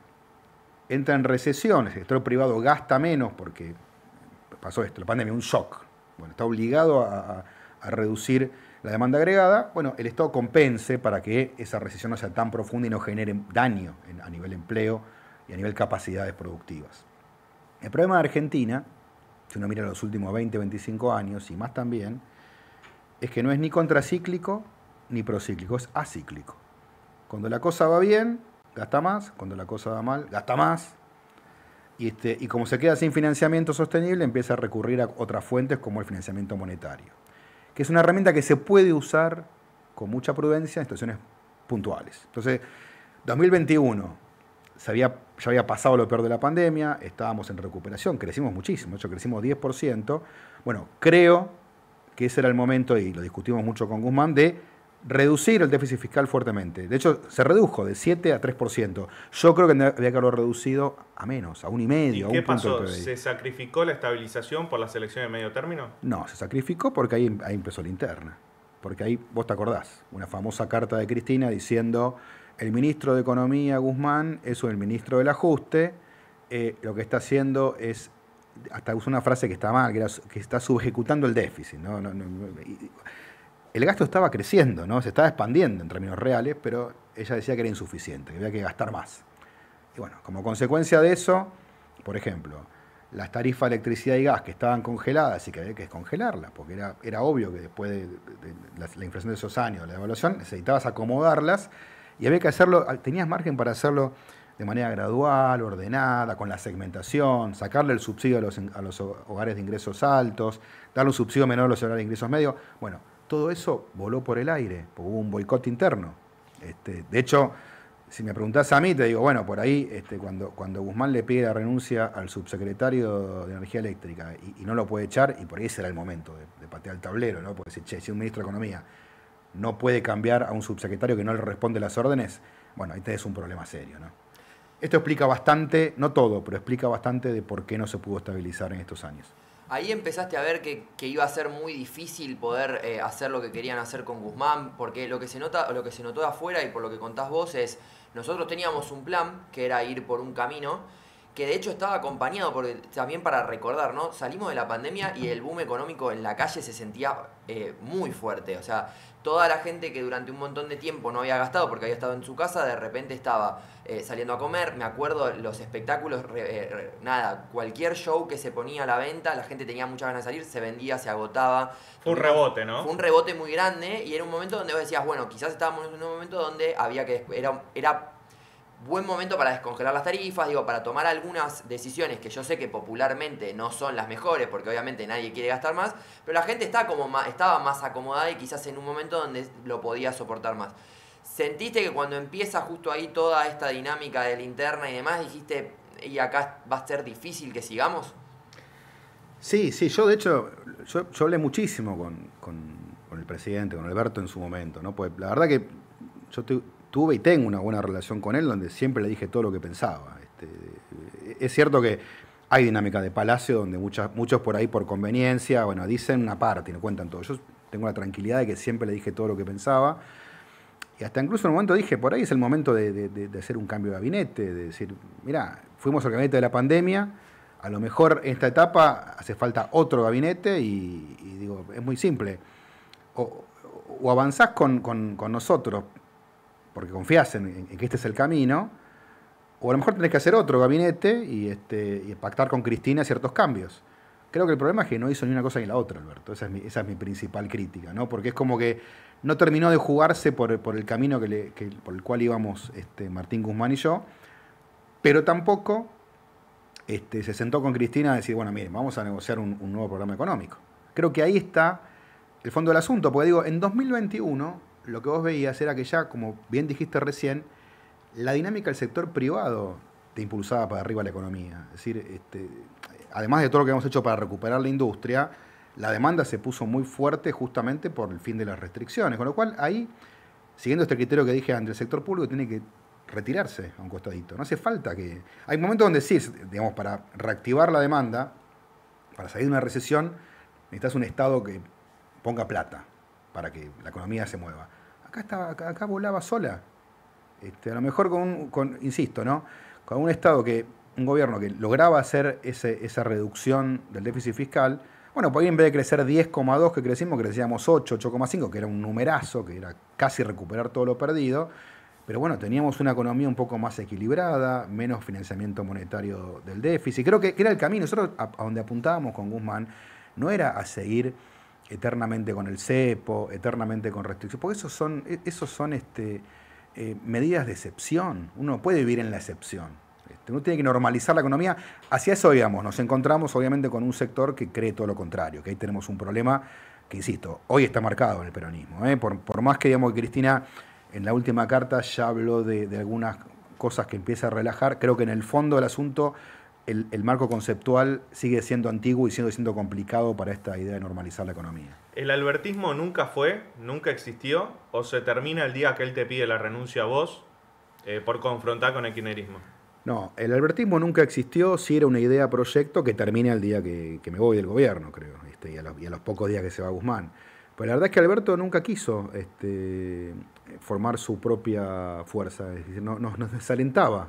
entra en recesión, el sector privado gasta menos porque pasó esto, la pandemia, un shock, bueno, está obligado a, a, a reducir la demanda agregada, bueno, el Estado compense para que esa recesión no sea tan profunda y no genere daño en, a nivel empleo y a nivel capacidades productivas. El problema de Argentina, si uno mira los últimos veinte, veinticinco años y más también, es que no es ni contracíclico ni procíclico, es acíclico. Cuando la cosa va bien, gasta más, cuando la cosa va mal, gasta más. Y, este, y como se queda sin financiamiento sostenible, empieza a recurrir a otras fuentes como el financiamiento monetario, que es una herramienta que se puede usar con mucha prudencia en situaciones puntuales. Entonces, dos mil veintiuno, se había, ya había pasado lo peor de la pandemia, estábamos en recuperación, crecimos muchísimo, de hecho crecimos diez por ciento. Bueno, creo que ese era el momento, y lo discutimos mucho con Guzmán, de reducir el déficit fiscal fuertemente. De hecho, se redujo de siete a tres por ciento. Yo creo que había que haberlo reducido a menos, a un y medio, a un punto del P B I.
¿Se sacrificó la estabilización por las elecciones de medio término?
No, se sacrificó porque ahí, ahí empezó la interna. Porque ahí, vos te acordás, una famosa carta de Cristina diciendo: el ministro de Economía, Guzmán, es el ministro del ajuste, eh, lo que está haciendo es, hasta usó una frase que está mal, que, era, que está subejecutando el déficit, ¿no? No, no, y, el gasto estaba creciendo, ¿no? Se estaba expandiendo en términos reales, pero ella decía que era insuficiente, que había que gastar más. Y bueno, como consecuencia de eso, por ejemplo, las tarifas de electricidad y gas que estaban congeladas y que había que descongelarlas, porque era, era obvio que después de, de, de la, la inflación de esos años, de la devaluación, necesitabas acomodarlas y había que hacerlo, tenías margen para hacerlo de manera gradual, ordenada, con la segmentación, sacarle el subsidio a los, a los hogares de ingresos altos, darle un subsidio menor a los hogares de ingresos medios. Bueno, todo eso voló por el aire, porque hubo un boicot interno. Este, de hecho, si me preguntás a mí, te digo, bueno, por ahí, este, cuando, cuando Guzmán le pide la renuncia al subsecretario de Energía Eléctrica y, y no lo puede echar, y por ahí ese era el momento de, de patear el tablero, ¿no? Porque si, che, si un ministro de Economía no puede cambiar a un subsecretario que no le responde las órdenes, bueno, ahí tenés un problema serio, ¿no? Esto explica bastante, no todo, pero explica bastante de por qué no se pudo estabilizar en estos años.
Ahí empezaste a ver que, que iba a ser muy difícil poder eh, hacer lo que querían hacer con Guzmán, porque lo que se nota, lo que se notó de afuera y por lo que contás vos es, nosotros teníamos un plan que era ir por un camino que de hecho estaba acompañado, porque también para recordar, ¿no? Salimos de la pandemia y el boom económico en la calle se sentía eh, muy fuerte. O sea, toda la gente que durante un montón de tiempo no había gastado porque había estado en su casa, de repente estaba eh, saliendo a comer. Me acuerdo los espectáculos, eh, eh, nada, cualquier show que se ponía a la venta, la gente tenía muchas ganas de salir, se vendía, se agotaba.
Fue un rebote, ¿no?
Fue un rebote muy grande y era un momento donde vos decías, bueno, quizás estábamos en un momento donde había que... Era, era buen momento para descongelar las tarifas, digo, para tomar algunas decisiones que yo sé que popularmente no son las mejores, porque obviamente nadie quiere gastar más, pero la gente está como más, estaba más acomodada y quizás en un momento donde lo podía soportar más. ¿Sentiste que cuando empieza justo ahí toda esta dinámica de la interna y demás, dijiste, y acá va a ser difícil que sigamos?
Sí, sí, yo de hecho, yo, yo hablé muchísimo con, con, con el presidente, con Alberto en su momento, ¿no? Pues la verdad que yo te, tuve y tengo una buena relación con él, donde siempre le dije todo lo que pensaba. Este, es cierto que hay dinámica de Palacio, donde muchas, muchos por ahí por conveniencia, bueno, dicen una parte y no cuentan todo. Yo tengo la tranquilidad de que siempre le dije todo lo que pensaba. Y hasta incluso en un momento dije, por ahí es el momento de, de, de hacer un cambio de gabinete, de decir, mirá, fuimos al gabinete de la pandemia, a lo mejor en esta etapa hace falta otro gabinete y, y digo, es muy simple. O, o avanzás con, con, con nosotros, porque confías en, en que este es el camino, o a lo mejor tenés que hacer otro gabinete y, este, y pactar con Cristina ciertos cambios. Creo que el problema es que no hizo ni una cosa ni la otra, Alberto. Esa es mi, esa es mi principal crítica, ¿no? Porque es como que no terminó de jugarse por, por el camino que le, que, por el cual íbamos este, Martín Guzmán y yo, pero tampoco este, se sentó con Cristina a decir, bueno, miren, vamos a negociar un, un nuevo programa económico. Creo que ahí está el fondo del asunto, porque digo, en dos mil veintiuno lo que vos veías era que ya, como bien dijiste recién, la dinámica del sector privado te impulsaba para arriba la economía. Es decir, este, además de todo lo que hemos hecho para recuperar la industria, la demanda se puso muy fuerte justamente por el fin de las restricciones. Con lo cual, ahí, siguiendo este criterio que dije antes, el sector público tiene que retirarse a un costadito. No hace falta que... Hay momentos donde sí, digamos, para reactivar la demanda, para salir de una recesión, necesitas un Estado que ponga plata para que la economía se mueva. Acá, estaba, acá, acá volaba sola. Este, a lo mejor con, un, con, insisto, ¿no? Con un Estado que, un gobierno que lograba hacer ese, esa reducción del déficit fiscal, bueno, pues ahí en vez de crecer diez coma dos que crecimos, crecíamos ocho, ocho coma cinco, que era un numerazo, que era casi recuperar todo lo perdido, pero bueno, teníamos una economía un poco más equilibrada, menos financiamiento monetario del déficit. Creo que, que era el camino. Nosotros a, a donde apuntábamos con Guzmán no era a seguir eternamente con el cepo, eternamente con restricciones, porque esos son, esos son este, eh, medidas de excepción. Uno no puede vivir en la excepción. Este, uno tiene que normalizar la economía. Hacia eso, digamos, nos encontramos obviamente con un sector que cree todo lo contrario, que ahí tenemos un problema que, insisto, hoy está marcado en el peronismo. ¿eh? Por, por más que, digamos, que Cristina en la última carta ya habló de, de algunas cosas que empieza a relajar, creo que en el fondo del asunto El, el marco conceptual sigue siendo antiguo y siendo, siendo complicado para esta idea de normalizar la economía.
¿El albertismo nunca fue, nunca existió, o se termina el día que él te pide la renuncia a vos eh, por confrontar con el kirchnerismo?
No, el albertismo nunca existió, sí era una idea proyecto que termina el día que, que me voy del gobierno, creo, este, y, a los, y a los pocos días que se va Guzmán. Pero la verdad es que Alberto nunca quiso este, formar su propia fuerza, es decir, no, nos, nos desalentaba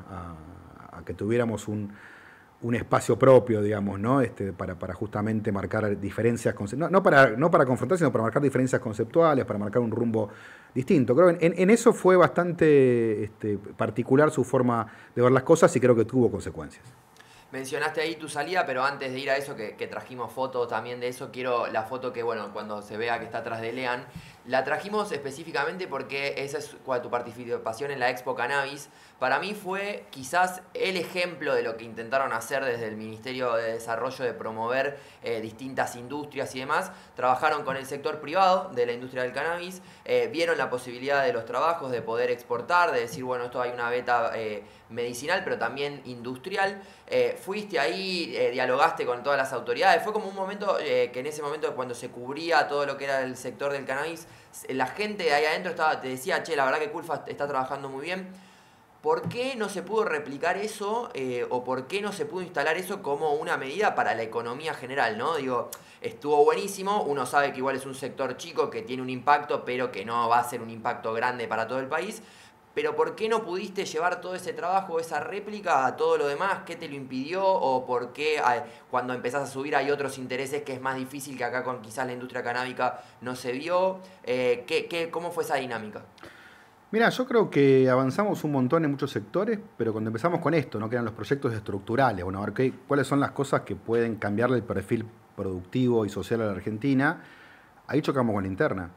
a, a que tuviéramos un... un espacio propio, digamos, ¿no? Este, para, para justamente marcar diferencias, no, no, para, no para confrontar, sino para marcar diferencias conceptuales, para marcar un rumbo distinto. Creo que en, en eso fue bastante este, particular su forma de ver las cosas y creo que tuvo consecuencias.
Mencionaste ahí tu salida, pero antes de ir a eso, que, que trajimos fotos también de eso, quiero la foto que, bueno, cuando se vea que está atrás de Lean, la trajimos específicamente porque esa es tu participación en la Expo Cannabis. Para mí fue quizás el ejemplo de lo que intentaron hacer desde el Ministerio de Desarrollo, de promover eh, distintas industrias y demás. Trabajaron con el sector privado de la industria del cannabis, eh, vieron la posibilidad de los trabajos, de poder exportar, de decir, bueno, esto hay una beta eh, medicinal, pero también industrial. Eh, fuiste ahí, eh, dialogaste con todas las autoridades. Fue como un momento eh, que en ese momento, cuando se cubría todo lo que era el sector del cannabis, la gente de ahí adentro estaba, te decía, che, la verdad que Culfa está trabajando muy bien. ¿Por qué no se pudo replicar eso eh, o por qué no se pudo instalar eso como una medida para la economía general, ¿no? Digo, estuvo buenísimo, uno sabe que igual es un sector chico que tiene un impacto, pero que no va a ser un impacto grande para todo el país. Pero ¿por qué no pudiste llevar todo ese trabajo, esa réplica a todo lo demás? ¿Qué te lo impidió? ¿O por qué eh, cuando empezás a subir hay otros intereses que es más difícil, que acá con quizás la industria canábica no se vio? Eh, ¿qué, qué, ¿Cómo fue esa dinámica?
Mira, yo creo que avanzamos un montón en muchos sectores, pero cuando empezamos con esto, ¿no? Que eran los proyectos estructurales, bueno, a ver qué, cuáles son las cosas que pueden cambiarle el perfil productivo y social a la Argentina, ahí chocamos con la interna.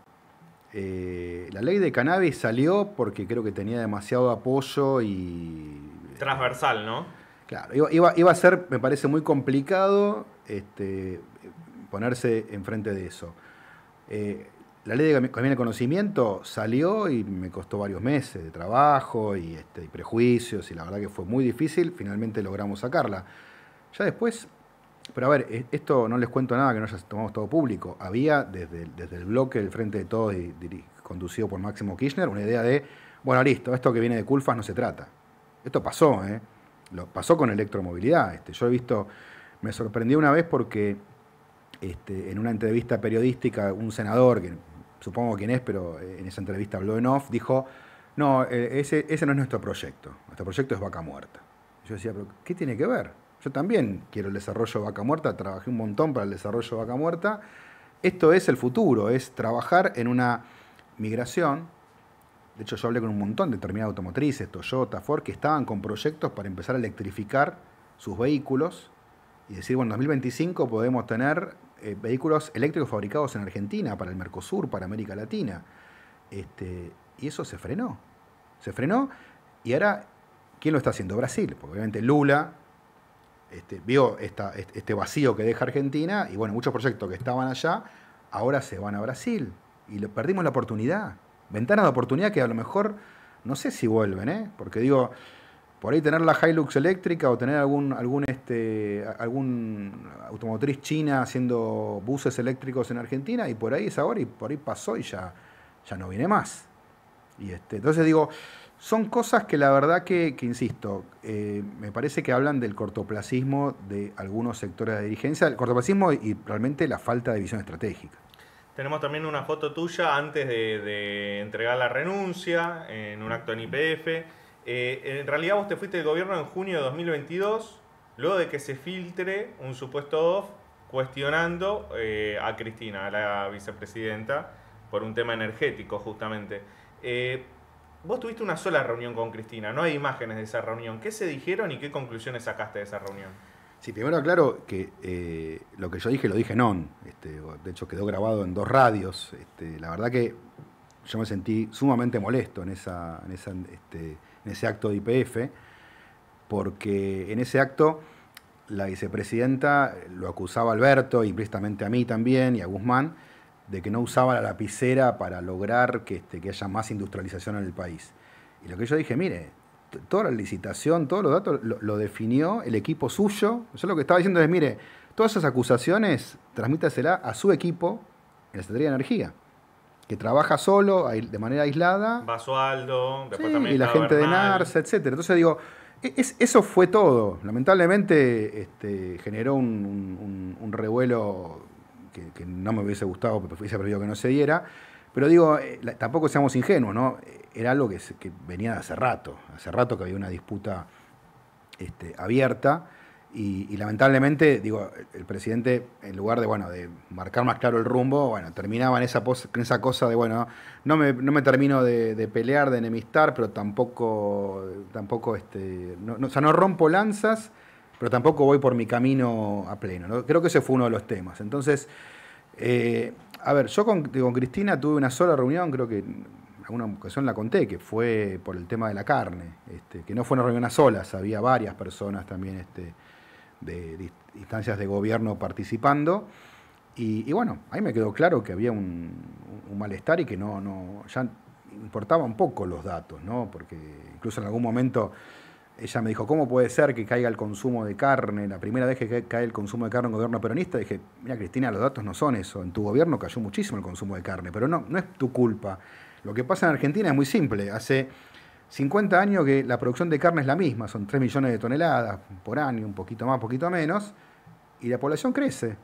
Eh, la ley de cannabis salió porque creo que tenía demasiado apoyo y...
Transversal, ¿no?
Claro, iba, iba, iba a ser, me parece, muy complicado este, ponerse enfrente de eso. Eh, la ley de economía del conocimiento salió y me costó varios meses de trabajo y, este, y prejuicios, y la verdad que fue muy difícil, finalmente logramos sacarla. Ya después... Pero a ver, esto no les cuento nada que no haya tomado todo público. Había desde, desde el bloque del Frente de Todos, conducido por Máximo Kirchner, una idea de, bueno, listo, esto que viene de Culfas no se trata. Esto pasó, ¿eh? Lo pasó con electromovilidad. Este, yo he visto, me sorprendió una vez porque este, en una entrevista periodística un senador, que supongo quién es, pero en esa entrevista habló en off, dijo, no, ese, ese no es nuestro proyecto. Nuestro proyecto es Vaca Muerta. Yo decía, pero ¿qué tiene que ver? Yo también quiero el desarrollo de Vaca Muerta, trabajé un montón para el desarrollo de Vaca Muerta. Esto es el futuro, es trabajar en una migración. De hecho, yo hablé con un montón de terminales automotrices, Toyota, Ford, que estaban con proyectos para empezar a electrificar sus vehículos y decir, bueno, en dos mil veinticinco podemos tener eh, vehículos eléctricos fabricados en Argentina, para el Mercosur, para América Latina. Este, y eso se frenó. Se frenó y ahora, ¿quién lo está haciendo? Brasil, porque obviamente Lula... Este, vio esta, este vacío que deja Argentina y bueno, muchos proyectos que estaban allá ahora se van a Brasil y le, perdimos la oportunidad, ventana de oportunidad que a lo mejor no sé si vuelven, ¿eh? Porque digo, por ahí tener la Hilux eléctrica o tener algún, algún, este, algún automotriz china haciendo buses eléctricos en Argentina y por ahí es ahora y por ahí pasó y ya, ya no viene más. Y este, entonces digo, son cosas que la verdad que, que insisto, eh, me parece que hablan del cortoplacismo de algunos sectores de dirigencia, el cortoplacismo y realmente la falta de visión estratégica.
Tenemos también una foto tuya antes de, de entregar la renuncia en un acto en Y P F. Eh, en realidad vos te fuiste del gobierno en junio de dos mil veintidós, luego de que se filtre un supuesto off cuestionando eh, a Cristina, a la vicepresidenta, por un tema energético justamente. Eh, Vos tuviste una sola reunión con Cristina, no hay imágenes de esa reunión. ¿Qué se dijeron y qué conclusiones sacaste de esa reunión?
Sí, primero aclaro que eh, lo que yo dije lo dije en on. Este, de hecho, quedó grabado en dos radios. Este, la verdad que yo me sentí sumamente molesto en, esa, en, esa, este, en ese acto de Y P F, porque en ese acto la vicepresidenta lo acusaba a Alberto, implícitamente a mí también y a Guzmán, de que no usaba la lapicera para lograr que, este, que haya más industrialización en el país. Y lo que yo dije, mire, toda la licitación, todos los datos lo, lo definió el equipo suyo. Yo lo que estaba diciendo es, mire, todas esas acusaciones transmítasela a su equipo en la Secretaría de Energía, que trabaja solo, de manera aislada.
Basualdo, después
sí,
también
y la gente Bernal. De NARSA, etcétera. Entonces digo, es, eso fue todo. Lamentablemente este, generó un, un, un revuelo Que, que no me hubiese gustado, porque hubiese preferido que no se diera, pero digo, eh, la, tampoco seamos ingenuos, ¿no? Era algo que, que venía de hace rato, hace rato que había una disputa este, abierta, y, y lamentablemente, digo, el, el presidente, en lugar de, bueno, de marcar más claro el rumbo, bueno, terminaba en esa, pos, en esa cosa de, bueno, no me, no me termino de, de pelear, de enemistar, pero tampoco, tampoco este, no, no, o sea, no rompo lanzas, pero tampoco voy por mi camino a pleno, ¿no? Creo que ese fue uno de los temas. Entonces, eh, a ver, yo con, con Cristina tuve una sola reunión, creo que en alguna ocasión la conté, que fue por el tema de la carne, este, que no fue una reunión a solas, había varias personas también este, de, de instancias de gobierno participando, y, y bueno, ahí me quedó claro que había un, un malestar y que no, no, ya importaba un poco los datos, ¿no? Porque incluso en algún momento ella me dijo, ¿cómo puede ser que caiga el consumo de carne? La primera vez que cae el consumo de carne en gobierno peronista, dije, mira Cristina, los datos no son eso. En tu gobierno cayó muchísimo el consumo de carne, pero no, no es tu culpa. Lo que pasa en Argentina es muy simple. Hace cincuenta años que la producción de carne es la misma, son tres millones de toneladas por año, un poquito más, un poquito menos, y la población crece.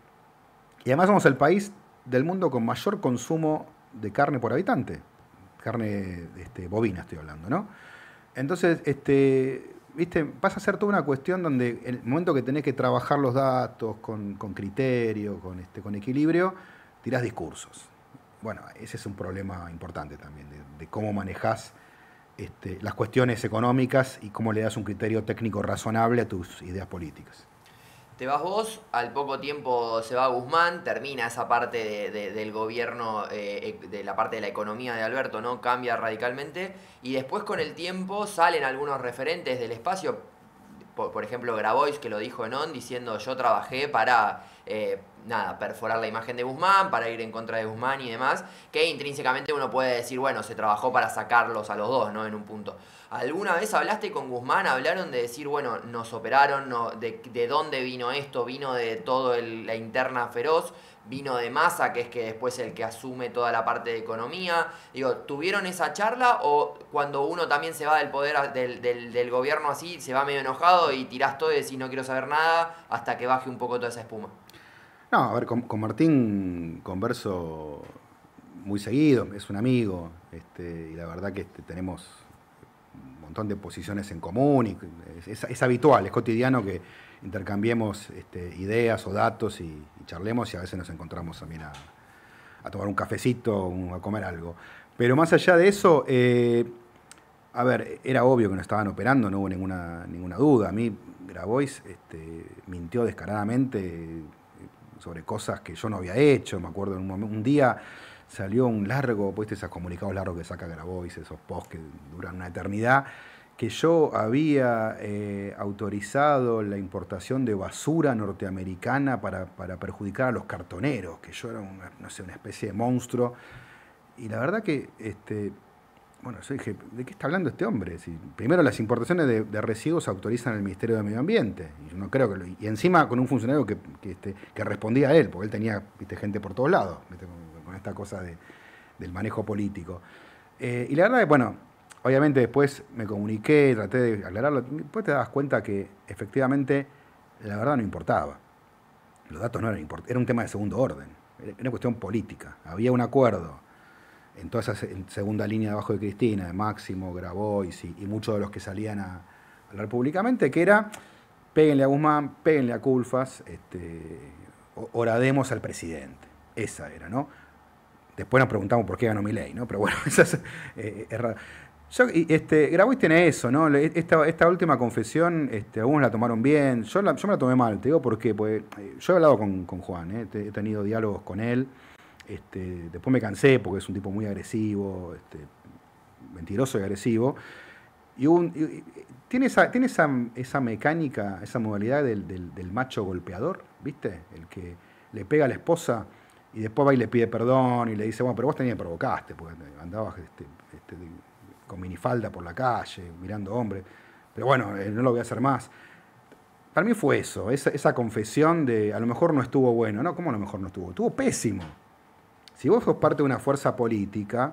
Y además somos el país del mundo con mayor consumo de carne por habitante. Carne este, bovina estoy hablando, ¿no? Entonces, este, ¿viste? Pasa a ser toda una cuestión donde en el momento que tenés que trabajar los datos con, con criterio, con, este, con equilibrio, tirás discursos. Bueno, ese es un problema importante también, de, de cómo manejás este, las cuestiones económicas y cómo le das un criterio técnico razonable a tus ideas políticas.
Te vas vos, al poco tiempo se va Guzmán, termina esa parte de, de, del gobierno, eh, de la parte de la economía de Alberto, ¿no? Cambia radicalmente, y después con el tiempo salen algunos referentes del espacio, por, por ejemplo Grabois, que lo dijo en On, diciendo yo trabajé para, eh, nada, perforar la imagen de Guzmán, para ir en contra de Guzmán y demás, que intrínsecamente uno puede decir, bueno, se trabajó para sacarlos a los dos, ¿no? En un punto. ¿Alguna vez hablaste con Guzmán? ¿Hablaron de decir, bueno, nos operaron, no, de, de dónde vino esto? ¿Vino de toda la interna feroz? ¿Vino de Massa, que es que después el que asume toda la parte de economía? Digo, ¿tuvieron esa charla o cuando uno también se va del poder, del, del, del gobierno así, se va medio enojado y tirás todo y decís no quiero saber nada hasta que baje un poco toda esa espuma?
No, a ver, con, con Martín converso muy seguido, es un amigo, este, y la verdad que este, tenemos un montón de posiciones en común, y es, es habitual, es cotidiano que intercambiemos este, ideas o datos y, y charlemos, y a veces nos encontramos también a, a tomar un cafecito, un, a comer algo. Pero más allá de eso, eh, a ver, era obvio que nos estaban operando, no hubo ninguna, ninguna duda. A mí Grabois este, mintió descaradamente sobre cosas que yo no había hecho. Me acuerdo en un, momento, un día salió un largo, pues esos comunicados largos que saca Grabois, esos posts que duran una eternidad, que yo había eh, autorizado la importación de basura norteamericana para, para perjudicar a los cartoneros, que yo era una, no sé, una especie de monstruo. Y la verdad que, este, bueno, yo dije, ¿de qué está hablando este hombre? Si, primero, las importaciones de, de residuos se autorizan en el Ministerio de Medio Ambiente. Y yo no creo que lo, y encima con un funcionario que, que, este, que respondía a él, porque él tenía, viste, gente por todos lados, viste, con, con esta cosa de, del manejo político. Eh, y la verdad que, bueno, obviamente después me comuniqué, traté de aclararlo. Después te das cuenta que efectivamente la verdad no importaba. Los datos no eran importantes. Era un tema de segundo orden. Era una cuestión política. Había un acuerdo en toda esa segunda línea debajo de Cristina, de Máximo, Grabois y, y muchos de los que salían a hablar públicamente, que era péguenle a Guzmán, péguenle a Culfas, este, horademos al presidente. Esa era, ¿no? Después nos preguntamos por qué ganó Milei, ¿no? Pero bueno, esa es, eh, es raro. Yo, este, Grabois tiene eso, ¿no? Esta, esta última confesión, este, algunos la tomaron bien, yo, la, yo me la tomé mal, te digo por qué, porque yo he hablado con, con Juan, ¿eh? He tenido diálogos con él, este, después me cansé porque es un tipo muy agresivo, este, mentiroso y agresivo, y, un, y tiene, esa, tiene esa, esa mecánica, esa modalidad del, del, del macho golpeador, ¿viste? El que le pega a la esposa y después va y le pide perdón y le dice, bueno, pero vos también me provocaste, porque andabas este, este, con minifalda por la calle, mirando hombres, pero bueno, eh, no lo voy a hacer más. Para mí fue eso, esa, esa confesión de a lo mejor no estuvo bueno. No, ¿cómo a lo mejor no estuvo? Estuvo pésimo. Si vos sos parte de una fuerza política,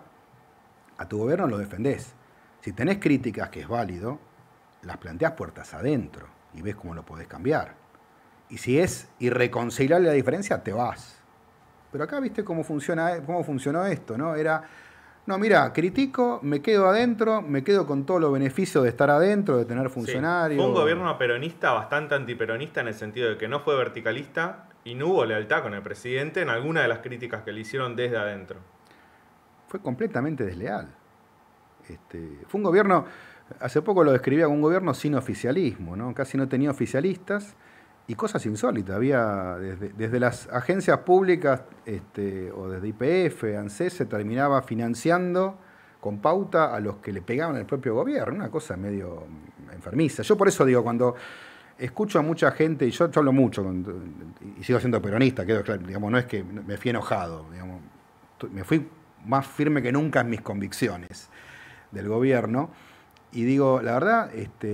a tu gobierno lo defendés. Si tenés críticas, que es válido, las planteás puertas adentro y ves cómo lo podés cambiar. Y si es irreconciliable la diferencia, te vas. Pero acá viste cómo funciona, cómo funcionó esto, ¿no? Era, no, mira, critico, me quedo adentro, me quedo con todos los beneficios de estar adentro, de tener funcionarios.
Sí, fue un gobierno peronista bastante antiperonista en el sentido de que no fue verticalista y no hubo lealtad con el presidente en alguna de las críticas que le hicieron desde adentro.
Fue completamente desleal. Este, fue un gobierno, hace poco lo describía como un gobierno sin oficialismo, ¿no? Casi no tenía oficialistas y cosas insólitas. Había desde, desde las agencias públicas este, o desde I P F, ANSES, se terminaba financiando con pauta a los que le pegaban el propio gobierno, una cosa medio enfermiza. Yo por eso digo, cuando escucho a mucha gente, y yo, yo hablo mucho, con, y sigo siendo peronista, quedo claro, digamos, no es que me fui enojado, digamos, me fui más firme que nunca en mis convicciones del gobierno, y digo, la verdad,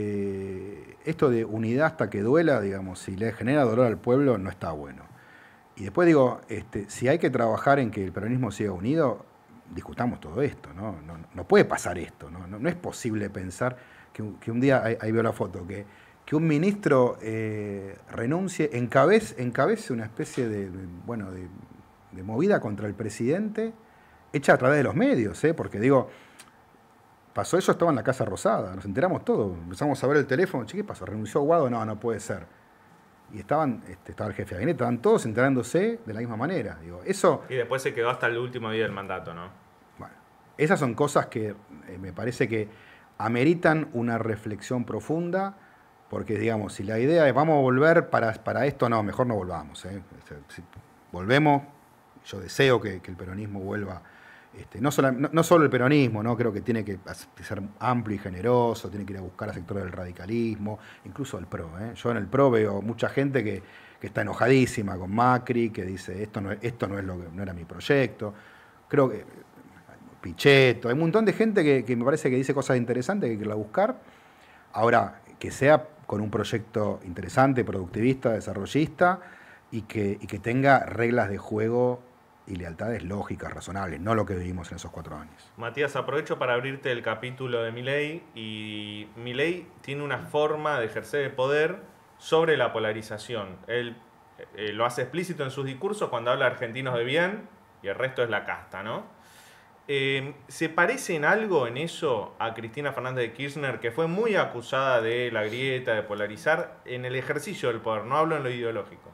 este, esto de unidad hasta que duela, digamos, si le genera dolor al pueblo, no está bueno. Y después digo, este, si hay que trabajar en que el peronismo siga unido, discutamos todo esto, ¿no? No, no puede pasar esto, ¿no? No, no es posible pensar que, que un día, ahí, ahí veo la foto, que, que un ministro eh, renuncie, encabece, encabece una especie de, de bueno, de, de movida contra el presidente, hecha a través de los medios, ¿eh? Porque digo, pasó eso, estaba en la Casa Rosada, nos enteramos todos, empezamos a ver el teléfono, che, ¿qué pasó? ¿Renunció Guado? No, no puede ser. Y estaban, este, estaba el jefe de gabinete, estaban todos enterándose de la misma manera. Digo, eso,
Y después se quedó hasta el último día del mandato, ¿no?
bueno, esas son cosas que eh, me parece que ameritan una reflexión profunda, porque digamos, si la idea es vamos a volver para, para esto, no, mejor no volvamos. ¿eh? Si volvemos, yo deseo que, que el peronismo vuelva. Este, no, solo, no, no solo el peronismo, ¿no? Creo que tiene que ser amplio y generoso, tiene que ir a buscar a sectores del radicalismo, incluso el PRO. ¿eh? Yo en el PRO veo mucha gente que, que está enojadísima con Macri, que dice esto no, esto no, es lo que, no era mi proyecto. Creo que Pichetto, hay un montón de gente que, que me parece que dice cosas interesantes que hay que irla a buscar. Ahora, que sea con un proyecto interesante, productivista, desarrollista y que, y que tenga reglas de juego y lealtades lógicas, razonables, no lo que vivimos en esos cuatro años.
Matías, aprovecho para abrirte el capítulo de Milei, y Milei tiene una forma de ejercer el poder sobre la polarización. Él eh, lo hace explícito en sus discursos cuando habla de argentinos de bien y el resto es la casta, ¿no? Eh, ¿Se parece en algo en eso a Cristina Fernández de Kirchner, que fue muy acusada de la grieta, de polarizar en el ejercicio del poder? No hablo en lo ideológico.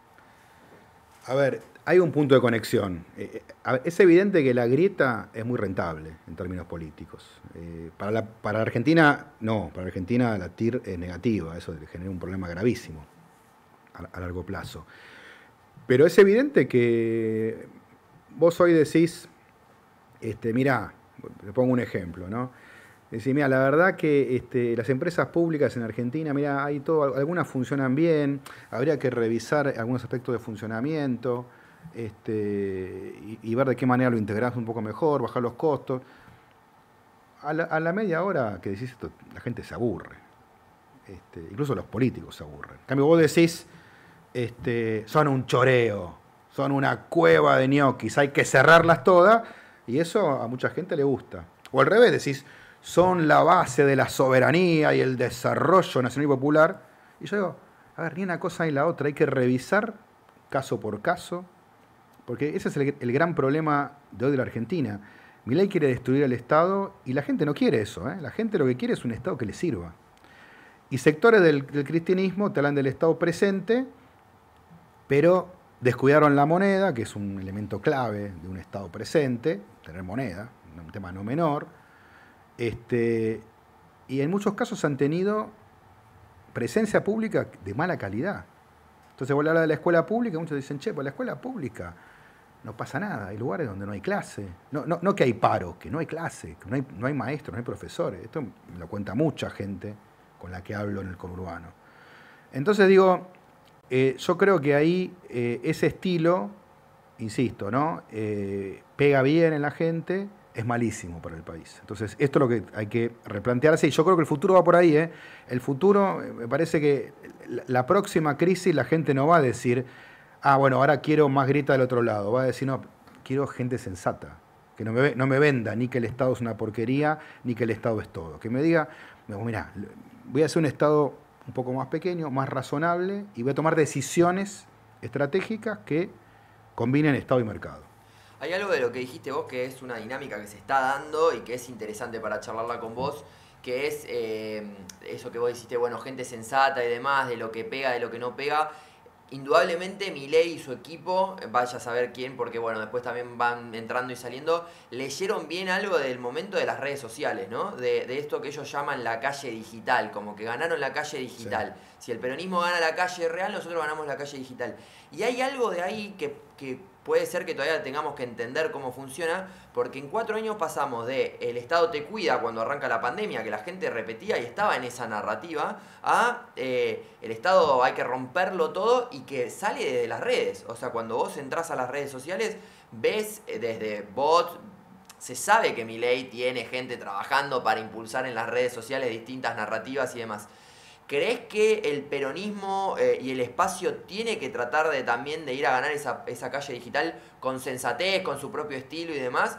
A ver, hay un punto de conexión. Eh, es evidente que la grieta es muy rentable en términos políticos. Eh, para, la, para Argentina, no. Para Argentina la T I R es negativa. Eso le genera un problema gravísimo a, a largo plazo. Pero es evidente que vos hoy decís, este, mirá, le pongo un ejemplo, ¿no? Decís, mira, la verdad que este, las empresas públicas en Argentina, mira, hay todo, algunas funcionan bien, habría que revisar algunos aspectos de funcionamiento este, y, y ver de qué manera lo integrás un poco mejor, bajar los costos. A la, a la media hora que decís esto, la gente se aburre. Este, incluso los políticos se aburren. En cambio, vos decís, este, son un choreo, son una cueva de ñoquis, hay que cerrarlas todas, y eso a mucha gente le gusta. O al revés, decís, son la base de la soberanía y el desarrollo nacional y popular. Y yo digo, a ver, ni una cosa ni la otra, hay que revisar caso por caso, porque ese es el, el gran problema de hoy de la Argentina. Milei quiere destruir el Estado y la gente no quiere eso, ¿eh? La gente lo que quiere es un Estado que le sirva. Y sectores del, del cristianismo te hablan del Estado presente, pero descuidaron la moneda, que es un elemento clave de un Estado presente, tener moneda, un tema no menor. Este, y en muchos casos han tenido presencia pública de mala calidad. Entonces vos hablas de la escuela pública y muchos dicen, che, pues la escuela pública no pasa nada, hay lugares donde no hay clase. No, no, no que hay paro, que no hay clase, que no hay, no hay maestros, no hay profesores. Esto me lo cuenta mucha gente con la que hablo en el conurbano. Entonces digo, eh, yo creo que ahí eh, ese estilo, insisto, ¿no? Eh, pega bien en la gente, es malísimo para el país. Entonces, esto es lo que hay que replantearse y yo creo que el futuro va por ahí. ¿eh? El futuro, me parece que la próxima crisis la gente no va a decir, ah, bueno, ahora quiero más grieta del otro lado. Va a decir, no, quiero gente sensata, que no me, no me venda ni que el Estado es una porquería, ni que el Estado es todo. Que me diga, mira, voy a hacer un Estado un poco más pequeño, más razonable y voy a tomar decisiones estratégicas que combinen Estado y mercado.
Hay algo de lo que dijiste vos que es una dinámica que se está dando y que es interesante para charlarla con vos, que es eh, eso que vos dijiste, bueno, gente sensata y demás, de lo que pega, de lo que no pega. Indudablemente Milei y su equipo, vaya a saber quién, porque bueno, después también van entrando y saliendo, leyeron bien algo del momento de las redes sociales, ¿no? De, de esto que ellos llaman la calle digital, como que ganaron la calle digital. Sí. Si el peronismo gana la calle real, nosotros ganamos la calle digital. Y hay algo de ahí que, que puede ser que todavía tengamos que entender cómo funciona, porque en cuatro años pasamos de el Estado te cuida cuando arranca la pandemia, que la gente repetía y estaba en esa narrativa, a eh, el Estado hay que romperlo todo y que sale de las redes. O sea, cuando vos entrás a las redes sociales, ves desde bots, se sabe que Milei tiene gente trabajando para impulsar en las redes sociales distintas narrativas y demás. ¿Crees que el peronismo eh, y el espacio tiene que tratar de también de ir a ganar esa, esa calle digital con sensatez, con su propio estilo y demás?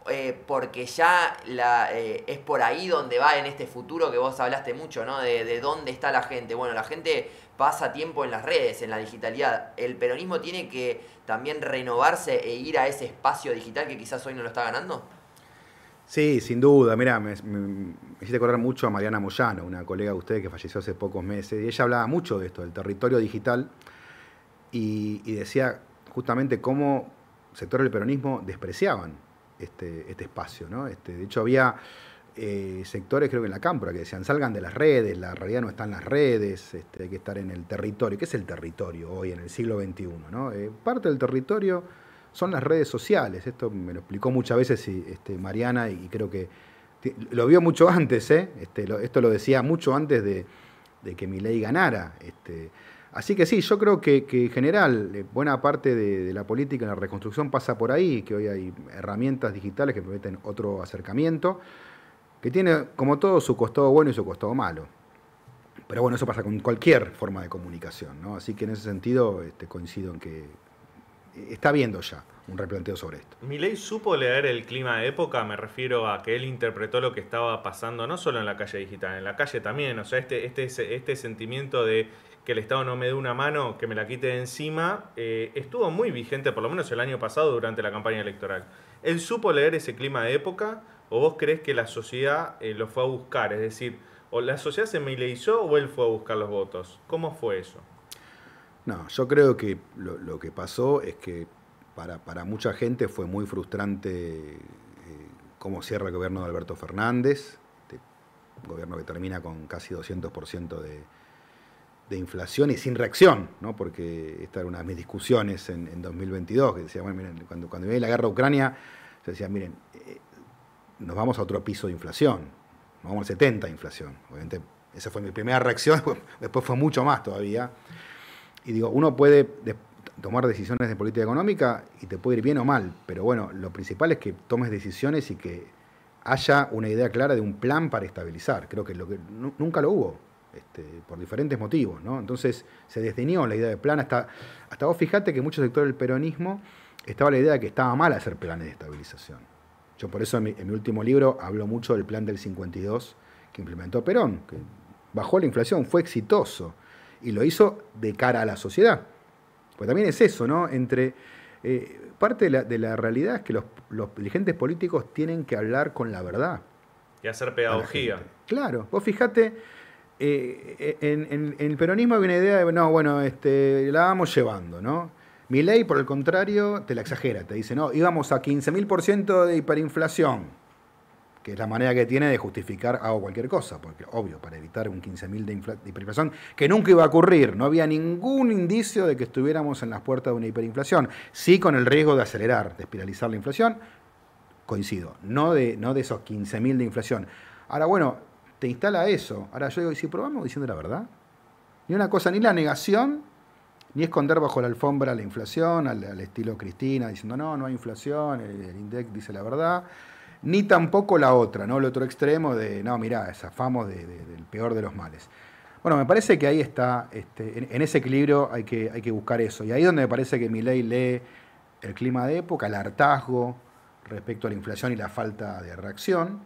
eh, porque ya la, eh, es por ahí donde va en este futuro que vos hablaste mucho, ¿no? De, de dónde está la gente. Bueno, la gente pasa tiempo en las redes, en la digitalidad. El peronismo tiene que también renovarse e ir a ese espacio digital que quizás hoy no lo está ganando.
Sí, sin duda. Mirá, me, me, me hiciste acordar mucho a Mariana Moyano, una colega de ustedes que falleció hace pocos meses, y ella hablaba mucho de esto, del territorio digital, y, y decía justamente cómo sectores del peronismo despreciaban este, este espacio, ¿no? Este, de hecho, había eh, sectores, creo que en la Cámpora, que decían, salgan de las redes, la realidad no está en las redes, este, hay que estar en el territorio. ¿Qué es el territorio hoy, en el siglo veintiuno, ¿no? Eh, parte del territorio son las redes sociales. Esto me lo explicó muchas veces este, Mariana, y creo que lo vio mucho antes, ¿eh? Este, lo, esto lo decía mucho antes de, de que Milei ganara. Este, así que sí, yo creo que, que en general buena parte de, de la política en la reconstrucción pasa por ahí, que hoy hay herramientas digitales que permiten otro acercamiento, que tiene como todo su costado bueno y su costado malo. Pero bueno, eso pasa con cualquier forma de comunicación, ¿no? Así que en ese sentido este, coincido en que está viendo ya un replanteo sobre esto.
¿Milei supo leer el clima de época? Me refiero a que él interpretó lo que estaba pasando no solo en la calle digital, en la calle también. O sea, este, este, este sentimiento de que el Estado no me dé una mano, que me la quite de encima, eh, estuvo muy vigente, por lo menos el año pasado, durante la campaña electoral. ¿Él supo leer ese clima de época o vos creés que la sociedad eh, lo fue a buscar? Es decir, ¿o la sociedad se mileizó o él fue a buscar los votos? ¿Cómo fue eso?
No, yo creo que lo, lo que pasó es que para, para mucha gente fue muy frustrante eh, cómo cierra el gobierno de Alberto Fernández, este, un gobierno que termina con casi doscientos por ciento de, de inflación y sin reacción, ¿no? Porque esta era una de mis discusiones en, en dos mil veintidós, que decía, bueno, miren, cuando, cuando viene la guerra a Ucrania, se decía, miren, eh, nos vamos a otro piso de inflación, nos vamos al setenta de inflación. Obviamente, esa fue mi primera reacción, después fue mucho más todavía. Y digo, uno puede de, tomar decisiones de política económica y te puede ir bien o mal, pero bueno, lo principal es que tomes decisiones y que haya una idea clara de un plan para estabilizar. Creo que, lo que nunca lo hubo, este, por diferentes motivos, ¿no? Entonces se desdeñó la idea de plan. Hasta, hasta vos fijate que en muchos sectores del peronismo estaba la idea de que estaba mal hacer planes de estabilización. Yo por eso en mi, en mi último libro hablo mucho del plan del cincuenta y dos que implementó Perón, que bajó la inflación, fue exitoso. Y lo hizo de cara a la sociedad. Pues también es eso, ¿no? Entre eh, parte de la, de la realidad es que los, los dirigentes políticos tienen que hablar con la verdad.
Y hacer pedagogía.
Claro, vos fijate, eh, en, en, en el peronismo hay una idea de, no, bueno, este, la vamos llevando, ¿no? Milei, por el contrario, te la exagera, te dice, no, íbamos a quince mil por ciento de hiperinflación, que es la manera que tiene de justificar hago cualquier cosa, porque obvio, para evitar un quince mil de, de hiperinflación, que nunca iba a ocurrir, no había ningún indicio de que estuviéramos en las puertas de una hiperinflación, sí con el riesgo de acelerar, de espiralizar la inflación, coincido, no de, no de esos quince mil de inflación. Ahora, bueno, te instala eso, ahora yo digo, ¿y si probamos diciendo la verdad? Ni una cosa, ni la negación, ni esconder bajo la alfombra la inflación, al, al estilo Cristina, diciendo, no, no hay inflación, el, el INDEC dice la verdad, ni tampoco la otra, ¿no? El otro extremo de, no, mirá, zafamos de, de, del peor de los males. Bueno, me parece que ahí está, este, en, en ese equilibrio hay que, hay que buscar eso. Y ahí es donde me parece que Milei lee el clima de época, el hartazgo respecto a la inflación y la falta de reacción.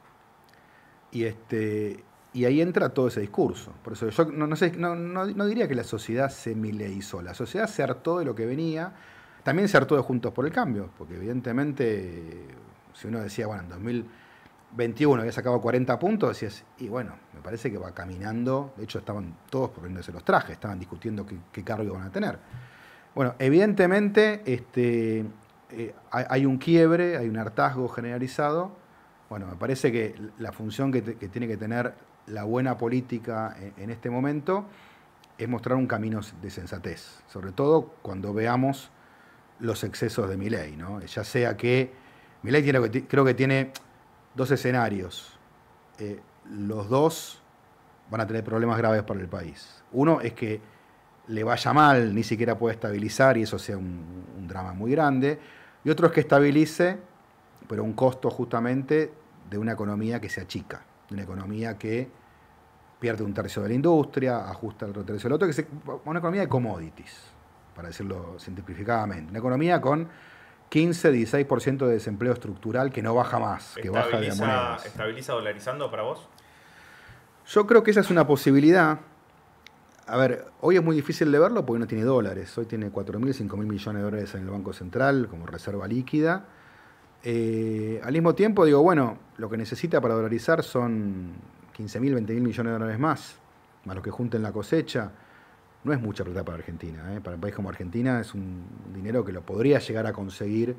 Y, este, y ahí entra todo ese discurso. Por eso yo no, no, sé, no, no, no diría que la sociedad se mileizó. La sociedad se hartó de lo que venía. También se hartó de Juntos por el Cambio, porque evidentemente... Si uno decía, bueno, en dos mil veintiuno había sacado cuarenta puntos, decías, y bueno, me parece que va caminando. De hecho, estaban todos poniéndose los trajes, estaban discutiendo qué, qué cargo iban a tener. Bueno, evidentemente este, eh, hay, hay un quiebre, hay un hartazgo generalizado. Bueno, me parece que la función que, te, que tiene que tener la buena política en, en este momento es mostrar un camino de sensatez, sobre todo cuando veamos los excesos de Milei, ¿no? Ya sea que Milei tiene, creo que tiene dos escenarios. Eh, los dos van a tener problemas graves para el país. Uno es que le vaya mal, ni siquiera puede estabilizar y eso sea un, un drama muy grande. Y otro es que estabilice, pero a un costo justamente de una economía que se achica, de una economía que pierde un tercio de la industria, ajusta el otro tercio del otro, que se, una economía de commodities, para decirlo simplificadamente. Una economía con quince, dieciséis por ciento de desempleo estructural que no baja más, que baja de monedas.
¿Estabiliza dolarizando para vos?
Yo creo que esa es una posibilidad. A ver, hoy es muy difícil de verlo porque no tiene dólares. Hoy tiene cuatro mil, cinco mil millones de dólares en el Banco Central como reserva líquida. Eh, al mismo tiempo, digo, bueno, lo que necesita para dolarizar son quince mil, veinte mil millones de dólares más, más lo que junten la cosecha. No es mucha plata para Argentina. ¿eh? Para un país como Argentina es un dinero que lo podría llegar a conseguir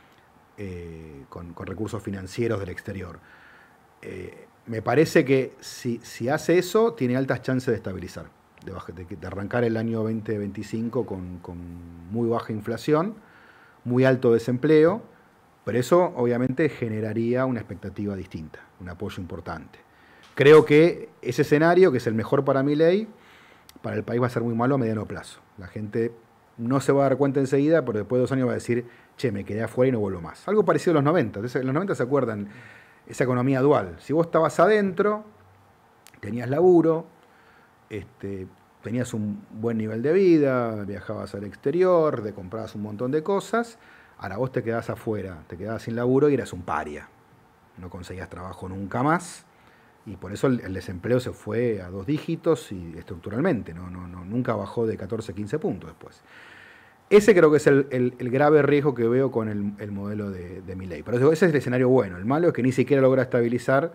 eh, con, con recursos financieros del exterior. Eh, me parece que si, si hace eso, tiene altas chances de estabilizar. De, baja, de, de arrancar el año veinte veinticinco con, con muy baja inflación, muy alto desempleo, pero eso obviamente generaría una expectativa distinta, un apoyo importante. Creo que ese escenario, que es el mejor para Milei, para el país va a ser muy malo a mediano plazo. La gente no se va a dar cuenta enseguida, pero después de dos años va a decir, che, me quedé afuera y no vuelvo más. Algo parecido a los noventa. Entonces, en los noventa se acuerdan, esa economía dual. Si vos estabas adentro, tenías laburo, Este, tenías un buen nivel de vida, viajabas al exterior, te comprabas un montón de cosas, ahora vos te quedabas afuera, te quedabas sin laburo y eras un paria. No conseguías trabajo nunca más y por eso el, el desempleo se fue a dos dígitos y estructuralmente, no, no, no, nunca bajó de catorce, quince puntos después. Ese creo que es el, el, el grave riesgo que veo con el, el modelo de, de Milei. Pero ese es el escenario bueno. El malo es que ni siquiera logra estabilizar,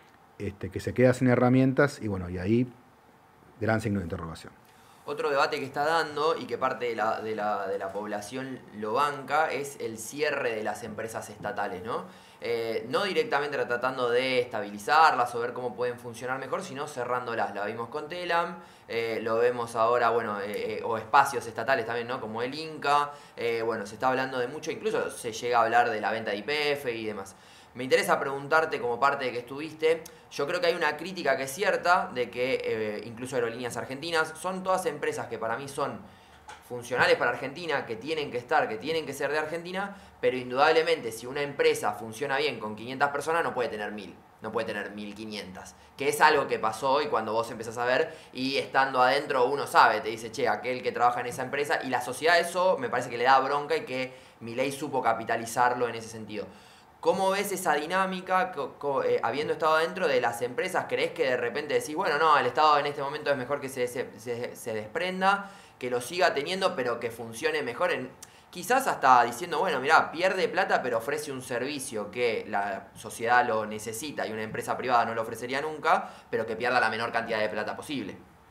este, que se queda sin herramientas y bueno, y ahí gran signo de interrogación.
Otro debate que está dando y que parte de la, de la, de la población lo banca es el cierre de las empresas estatales, ¿no? Eh, no directamente tratando de estabilizarlas o ver cómo pueden funcionar mejor, sino cerrándolas. La vimos con Telam, eh, lo vemos ahora, bueno, eh, o espacios estatales también, ¿no? Como el Inca, eh, bueno, se está hablando de mucho, incluso se llega a hablar de la venta de Y P F y demás. Me interesa preguntarte, como parte de que estuviste, yo creo que hay una crítica que es cierta de que eh, incluso Aerolíneas Argentinas son todas empresas que para mí son funcionales para Argentina, que tienen que estar, que tienen que ser de Argentina, pero indudablemente si una empresa funciona bien con quinientas personas no puede tener mil, no puede tener mil quinientas, que es algo que pasó hoy cuando vos empezás a ver y estando adentro uno sabe, te dice, che, aquel que trabaja en esa empresa, y la sociedad eso me parece que le da bronca y que Milei supo capitalizarlo en ese sentido. ¿Cómo ves esa dinámica, co, co, eh, habiendo estado adentro de las empresas? ¿Creés que de repente decís, bueno, no, el Estado en este momento es mejor que se, se, se, se desprenda, que lo siga teniendo, pero que funcione mejor? En, quizás hasta diciendo, bueno, mirá, pierde plata, pero ofrece un servicio que la sociedad lo necesita y una empresa privada no lo ofrecería nunca, pero que pierda la menor cantidad de plata posible.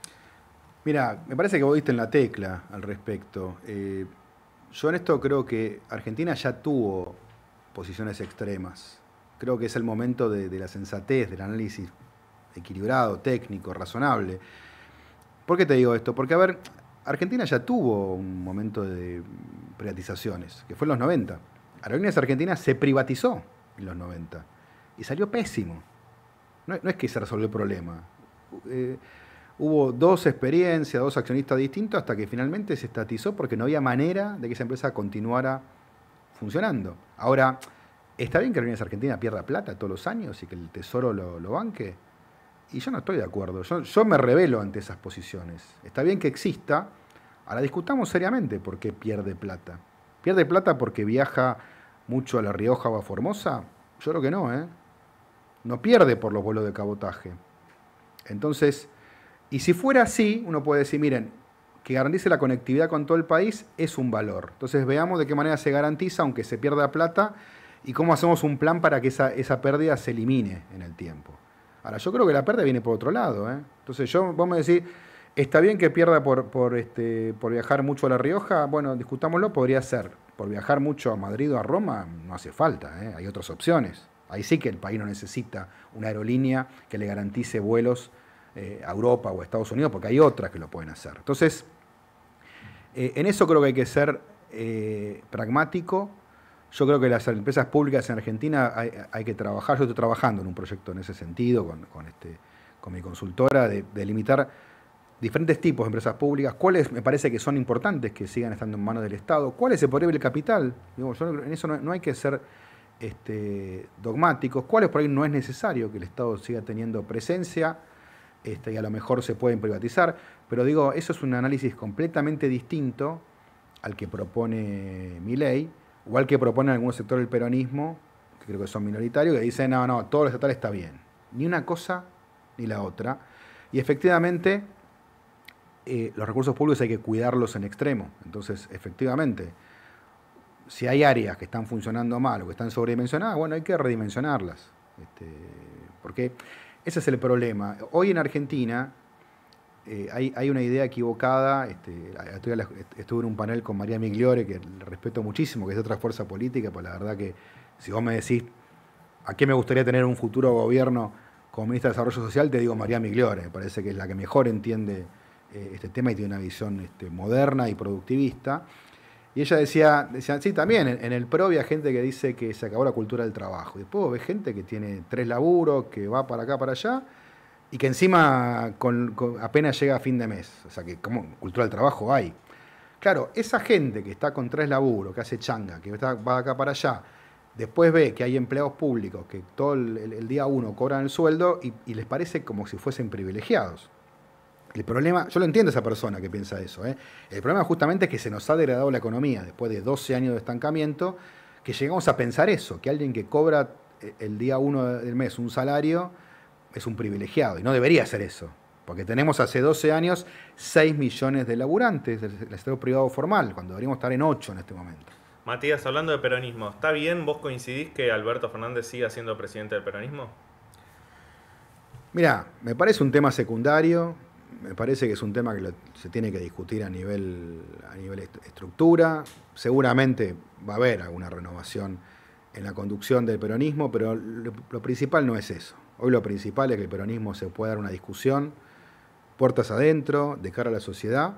Mira, me parece que vos diste en la tecla al respecto. Eh, yo en esto creo que Argentina ya tuvo posiciones extremas. Creo que es el momento de, de la sensatez, del análisis equilibrado, técnico, razonable. ¿Por qué te digo esto? Porque, a ver, Argentina ya tuvo un momento de privatizaciones, que fue en los noventa. Aerolíneas Argentinas se privatizó en los noventa y salió pésimo. No, no es que se resolvió el problema. Eh, hubo dos experiencias, dos accionistas distintos, hasta que finalmente se estatizó porque no había manera de que esa empresa continuara funcionando. Ahora, ¿está bien que Aerolíneas Argentinas pierda plata todos los años y que el Tesoro lo, lo banque? Y yo no estoy de acuerdo. Yo, yo me rebelo ante esas posiciones. Está bien que exista. Ahora discutamos seriamente por qué pierde plata. ¿Pierde plata porque viaja mucho a La Rioja o a Formosa? Yo creo que no, ¿eh? No pierde por los vuelos de cabotaje. Entonces, y si fuera así, uno puede decir, miren, que garantice la conectividad con todo el país es un valor. Entonces veamos de qué manera se garantiza, aunque se pierda plata, y cómo hacemos un plan para que esa, esa pérdida se elimine en el tiempo. Ahora, yo creo que la pérdida viene por otro lado, ¿eh? Entonces yo, vos me decís, ¿está bien que pierda por, por, este, por viajar mucho a La Rioja? Bueno, discutámoslo, podría ser. Por viajar mucho a Madrid o a Roma, no hace falta, ¿eh? Hay otras opciones. Ahí sí que el país no necesita una aerolínea que le garantice vuelos eh, a Europa o a Estados Unidos, porque hay otras que lo pueden hacer. Entonces, Eh, en eso creo que hay que ser eh, pragmático. Yo creo que las empresas públicas en Argentina hay, hay que trabajar. Yo estoy trabajando en un proyecto en ese sentido con, con, este, con mi consultora de, de limitar diferentes tipos de empresas públicas. ¿Cuáles me parece que son importantes que sigan estando en manos del Estado? ¿Cuáles se podría ver el capital? Digo, yo en eso no, no hay que ser este, dogmáticos. ¿Cuáles por ahí no es necesario que el Estado siga teniendo presencia? Este, y a lo mejor se pueden privatizar, pero digo, eso es un análisis completamente distinto al que propone Milei, igual que proponen algunos sectores del peronismo, que creo que son minoritarios, que dicen, no, no, todo lo estatal está bien. Ni una cosa ni la otra. Y efectivamente, eh, los recursos públicos hay que cuidarlos en extremo. Entonces, efectivamente, si hay áreas que están funcionando mal o que están sobredimensionadas, bueno, hay que redimensionarlas. Este, porque ese es el problema. Hoy en Argentina eh, hay, hay una idea equivocada. Este, estuve en un panel con María Migliore, que le respeto muchísimo, que es de otra fuerza política, pues la verdad que si vos me decís a qué me gustaría tener un futuro gobierno como ministra de Desarrollo Social, te digo María Migliore. Me parece que es la que mejor entiende eh, este tema y tiene una visión este, moderna y productivista. Y ella decía, decía sí, también en, en el PRO había gente que dice que se acabó la cultura del trabajo. Y después ves gente que tiene tres laburos, que va para acá, para allá, y que encima con, con, apenas llega a fin de mes. O sea, que como cultura del trabajo hay. Claro, esa gente que está con tres laburos, que hace changa, que está, va de acá para allá, después ve que hay empleados públicos que todo el, el, el día uno cobran el sueldo y, y les parece como si fuesen privilegiados. El problema, yo lo entiendo a esa persona que piensa eso, ¿eh? El problema justamente es que se nos ha degradado la economía después de doce años de estancamiento, que llegamos a pensar eso, que alguien que cobra el día uno del mes un salario es un privilegiado, y no debería ser eso, porque tenemos hace doce años seis millones de laburantes del sector privado formal, cuando deberíamos estar en ocho en este momento.
Matías, hablando de peronismo, ¿está bien? ¿Vos coincidís que Alberto Fernández siga siendo presidente del peronismo?
Mirá, me parece un tema secundario. Me parece que es un tema que lo, se tiene que discutir a nivel, a nivel est estructura. Seguramente va a haber alguna renovación en la conducción del peronismo, pero lo, lo principal no es eso. Hoy lo principal es que el peronismo se pueda dar una discusión, puertas adentro, de cara a la sociedad.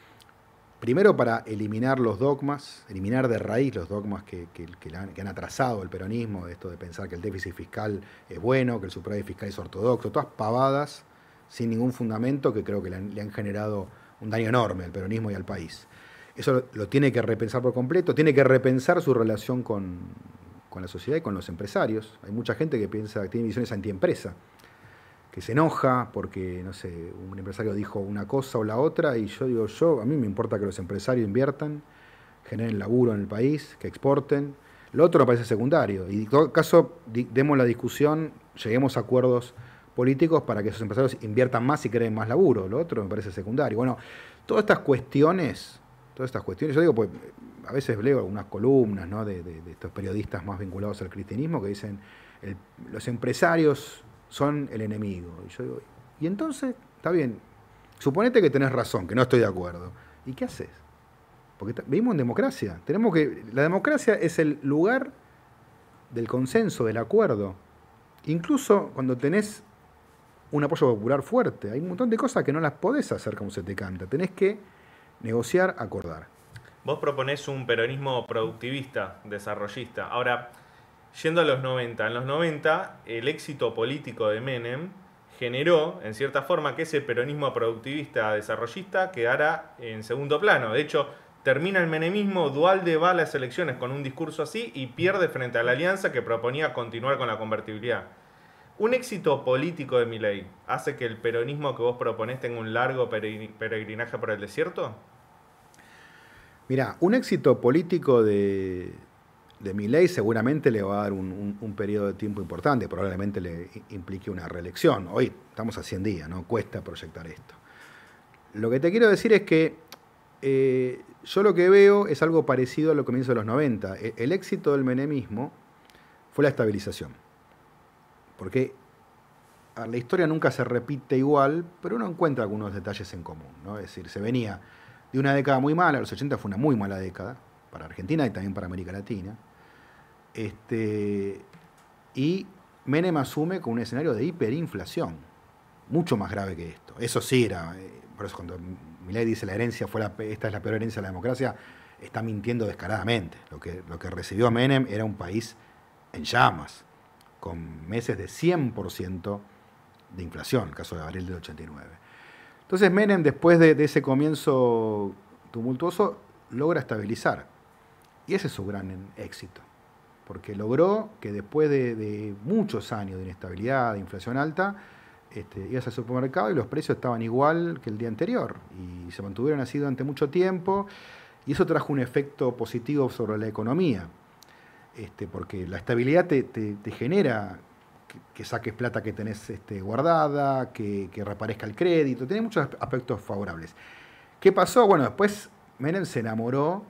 Primero para eliminar los dogmas, eliminar de raíz los dogmas que, que, que, han, que han atrasado el peronismo, esto de pensar que el déficit fiscal es bueno, que el superávit fiscal es ortodoxo, todas pavadas sin ningún fundamento que creo que le han, le han generado un daño enorme al peronismo y al país. Eso lo, lo tiene que repensar por completo, tiene que repensar su relación con, con la sociedad y con los empresarios. Hay mucha gente que piensa que tiene visiones antiempresa, que se enoja porque, no sé, un empresario dijo una cosa o la otra, y yo digo, yo a mí me importa que los empresarios inviertan, generen laburo en el país, que exporten. Lo otro me parece secundario, y en todo caso demos la discusión, lleguemos a acuerdos políticos para que esos empresarios inviertan más y creen más laburo. Lo otro me parece secundario. Bueno, todas estas cuestiones, todas estas cuestiones, yo digo, pues a veces leo algunas columnas, ¿no?, de, de, de estos periodistas más vinculados al cristianismo que dicen, el, los empresarios son el enemigo. Y yo digo, y entonces, está bien, suponete que tenés razón, que no estoy de acuerdo. ¿Y qué haces? Porque vivimos en democracia. Tenemos que, la democracia es el lugar del consenso, del acuerdo. Incluso cuando tenés un apoyo popular fuerte, hay un montón de cosas que no las podés hacer como se te canta. Tenés que negociar, acordar.
Vos proponés un peronismo productivista, desarrollista. Ahora, yendo a los noventa, en los noventa el éxito político de Menem generó, en cierta forma, que ese peronismo productivista desarrollista quedara en segundo plano. De hecho, termina el menemismo, Duhalde va a las elecciones con un discurso así y pierde frente a la alianza que proponía continuar con la convertibilidad. ¿Un éxito político de Milei hace que el peronismo que vos proponés tenga un largo peregrinaje por el desierto?
Mirá, un éxito político de, de Milei seguramente le va a dar un, un, un periodo de tiempo importante, probablemente le implique una reelección. Hoy estamos a cien días, ¿no? Cuesta proyectar esto. Lo que te quiero decir es que eh, yo lo que veo es algo parecido a lo que comienzo de los noventa. El, el éxito del menemismo fue la estabilización. Porque la historia nunca se repite igual, pero uno encuentra algunos detalles en común, ¿no? Es decir, se venía de una década muy mala, los ochenta fue una muy mala década, para Argentina y también para América Latina, este, y Menem asume con un escenario de hiperinflación, mucho más grave que esto. Eso sí era, por eso cuando Milei dice la herencia fue la, esta es la peor herencia de la democracia, está mintiendo descaradamente. Lo que, lo que recibió Menem era un país en llamas, con meses de cien por ciento de inflación, el caso de abril del ochenta y nueve. Entonces Menem, después de, de ese comienzo tumultuoso, logra estabilizar. Y ese es su gran éxito, porque logró que después de, de muchos años de inestabilidad, de inflación alta, este, ibas al supermercado y los precios estaban igual que el día anterior, y se mantuvieron así durante mucho tiempo, y eso trajo un efecto positivo sobre la economía. este, porque la estabilidad te, te, te genera que, que saques plata que tenés este, guardada, que, que reaparezca el crédito, tiene muchos aspectos favorables. ¿Qué pasó? Bueno, después Menem se enamoró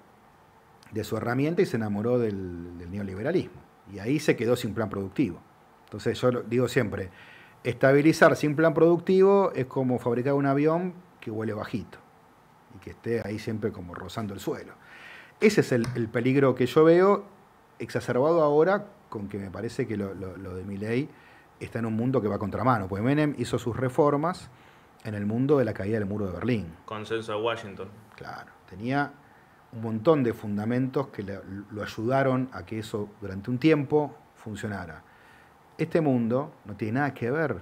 de su herramienta y se enamoró del, del neoliberalismo. Y ahí se quedó sin plan productivo. Entonces yo digo siempre, estabilizar sin plan productivo es como fabricar un avión que huele bajito y que esté ahí siempre como rozando el suelo. Ese es el, el peligro que yo veo, exacerbado ahora con que me parece que lo, lo, lo de Milei está en un mundo que va a contramano. Porque Menem hizo sus reformas en el mundo de la caída del muro de Berlín.
Consenso de Washington.
Claro, tenía un montón de fundamentos que le, lo ayudaron a que eso durante un tiempo funcionara. Este mundo no tiene nada que ver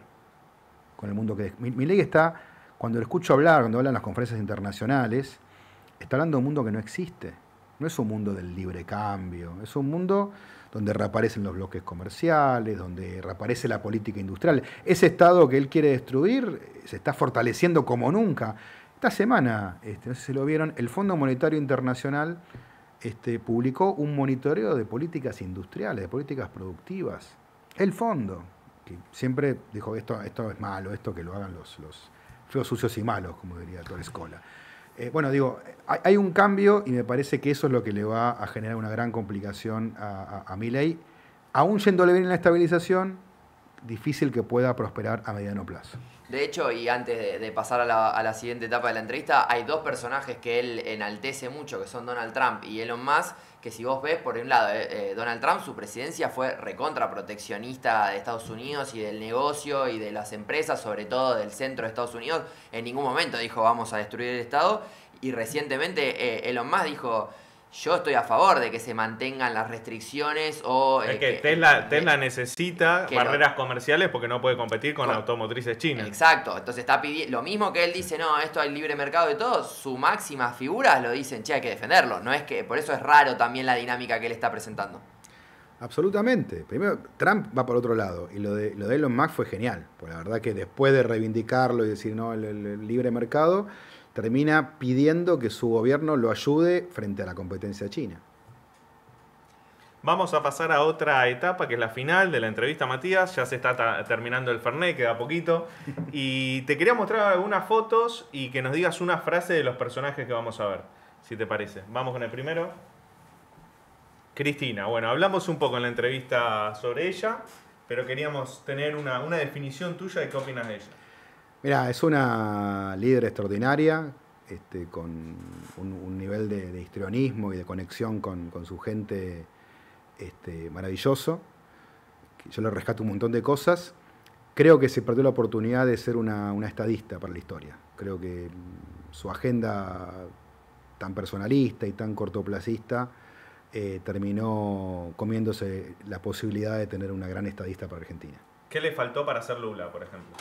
con el mundo que... Milei está, cuando lo escucho hablar, cuando habla en las conferencias internacionales, está hablando de un mundo que no existe. No es un mundo del libre cambio, es un mundo donde reaparecen los bloques comerciales, donde reaparece la política industrial. Ese Estado que él quiere destruir se está fortaleciendo como nunca. Esta semana, este, no sé si lo vieron, el Fondo Monetario Internacional este, publicó un monitoreo de políticas industriales, de políticas productivas. El fondo, que siempre dijo esto, esto es malo, esto que lo hagan los, los feos, sucios y malos, como diría Torres Cola. Eh, bueno, digo, hay, hay un cambio y me parece que eso es lo que le va a generar una gran complicación a, a, a Milei. Aún yéndole bien en la estabilización, difícil que pueda prosperar a mediano plazo.
De hecho, y antes de, de pasar a la, a la siguiente etapa de la entrevista, hay dos personajes que él enaltece mucho, que son Donald Trump y Elon Musk, que si vos ves, por un lado, eh, eh, Donald Trump, su presidencia fue recontra proteccionista de Estados Unidos y del negocio y de las empresas, sobre todo del centro de Estados Unidos. En ningún momento dijo vamos a destruir el Estado. Y recientemente eh, Elon Musk dijo... Yo estoy a favor de que se mantengan las restricciones o...
Es
eh,
que,
que
Tesla, Tesla necesita
que
barreras
no,
comerciales porque no puede competir con,
con
automotrices chinas.
Exacto, entonces está pidiendo... Lo mismo que él dice, no, esto hay libre mercado y todo, su máximas figuras lo dicen, che, hay que defenderlo. No es que, por eso es raro también la dinámica que él está presentando.
Absolutamente. Primero, Trump va por otro lado. Y lo de, lo de Elon Musk fue genial. Porque la verdad que después de reivindicarlo y decir, no, el, el, el libre mercado, termina pidiendo que su gobierno lo ayude frente a la competencia china.
Vamos a pasar a otra etapa, que es la final de la entrevista, Matías. Ya se está terminando el Fernet, queda poquito. Y te quería mostrar algunas fotos y que nos digas una frase de los personajes que vamos a ver, si te parece. Vamos con el primero. Cristina. Bueno, hablamos un poco en la entrevista sobre ella, pero queríamos tener una, una definición tuya de qué opinas de ella.
Mira, es una líder extraordinaria, este, con un, un nivel de, de histrionismo y de conexión con, con su gente este, maravilloso. Yo le rescato un montón de cosas. Creo que se perdió la oportunidad de ser una, una estadista para la historia. Creo que su agenda tan personalista y tan cortoplacista eh, terminó comiéndose la posibilidad de tener una gran estadista para Argentina.
¿Qué le faltó para ser Lula, por ejemplo?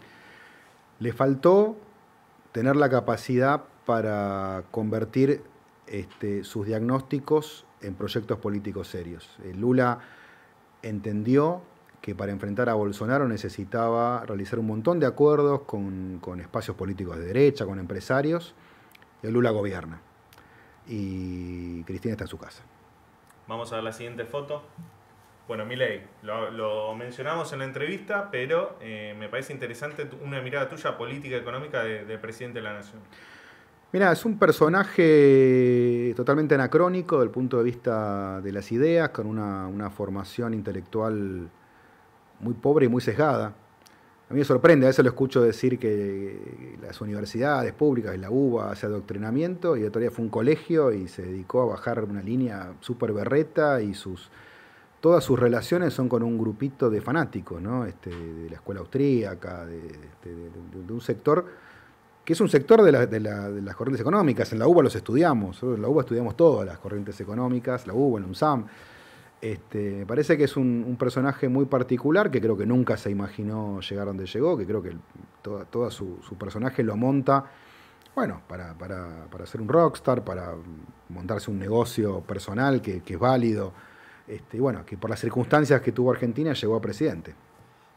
Le faltó tener la capacidad para convertir este, sus diagnósticos en proyectos políticos serios. Eh, Lula entendió que para enfrentar a Bolsonaro necesitaba realizar un montón de acuerdos con, con espacios políticos de derecha, con empresarios, y Lula gobierna. Y Cristina está en su casa.
Vamos a ver la siguiente foto. Bueno, Milei, lo, lo mencionamos en la entrevista, pero eh, me parece interesante una mirada tuya política y económica de, de presidente de la Nación.
Mirá, es un personaje totalmente anacrónico desde el punto de vista de las ideas, con una, una formación intelectual muy pobre y muy sesgada. A mí me sorprende, a veces lo escucho decir que las universidades públicas y la U B A hace adoctrinamiento, y de todavía fue un colegio y se dedicó a bajar una línea súper berreta, y sus... todas sus relaciones son con un grupito de fanáticos, ¿no? Este, de la escuela austríaca, de, de, de, de un sector que es un sector de, la, de, la, de las corrientes económicas. En la U B A los estudiamos, en la U B A estudiamos todas las corrientes económicas, la U B A, la UNSAM. Este, me parece que es un, un personaje muy particular, que creo que nunca se imaginó llegar donde llegó, que creo que todo toda su, su personaje lo monta, bueno, para, para, para ser un rockstar, para montarse un negocio personal que, que es válido. Este, y bueno, que por las circunstancias que tuvo Argentina llegó a presidente.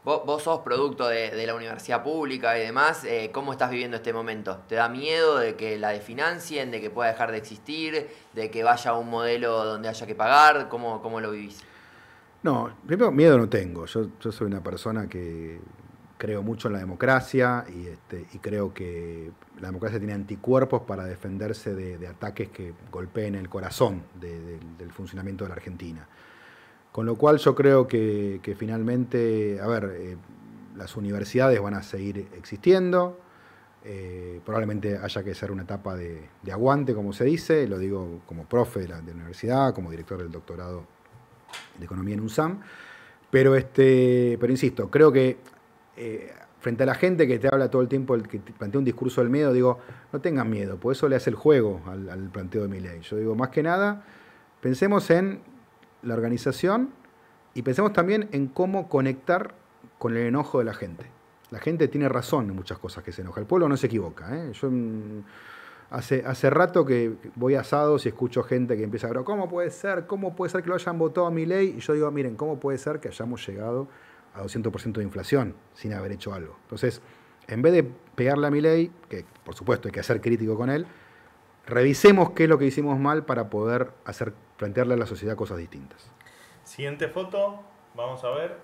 Vos, vos sos producto de, de la universidad pública y demás, eh, ¿cómo estás viviendo este momento? ¿Te da miedo de que la desfinancien, de que pueda dejar de existir, de que vaya a un modelo donde haya que pagar? ¿Cómo, cómo lo vivís?
No, primero miedo no tengo. Yo, yo soy una persona que creo mucho en la democracia y, este, y creo que la democracia tiene anticuerpos para defenderse de, de ataques que golpeen el corazón de, de, del funcionamiento de la Argentina. Con lo cual yo creo que, que finalmente, a ver, eh, las universidades van a seguir existiendo, eh, probablemente haya que hacer una etapa de, de aguante, como se dice, lo digo como profe de la, de la universidad, como director del doctorado de Economía en UNSAM, pero, este, pero insisto, creo que eh, frente a la gente que te habla todo el tiempo, el que te plantea un discurso del miedo, digo, no tengan miedo, porque eso le hace el juego al, al planteo de Milei. Yo digo, más que nada, pensemos en la organización y pensemos también en cómo conectar con el enojo de la gente. La gente tiene razón en muchas cosas que se enoja. El pueblo no se equivoca, ¿eh? Yo mmm, hace, hace rato que voy a asados y escucho gente que empieza a decir, ¿cómo puede ser? ¿Cómo puede ser que lo hayan votado a Milei? Y yo digo, miren, ¿cómo puede ser que hayamos llegado a doscientos por ciento de inflación sin haber hecho algo? Entonces, en vez de pegarle a Milei, que por supuesto hay que ser crítico con él, revisemos qué es lo que hicimos mal para poder hacer, plantearle a la sociedad cosas distintas.
Siguiente foto, vamos a ver.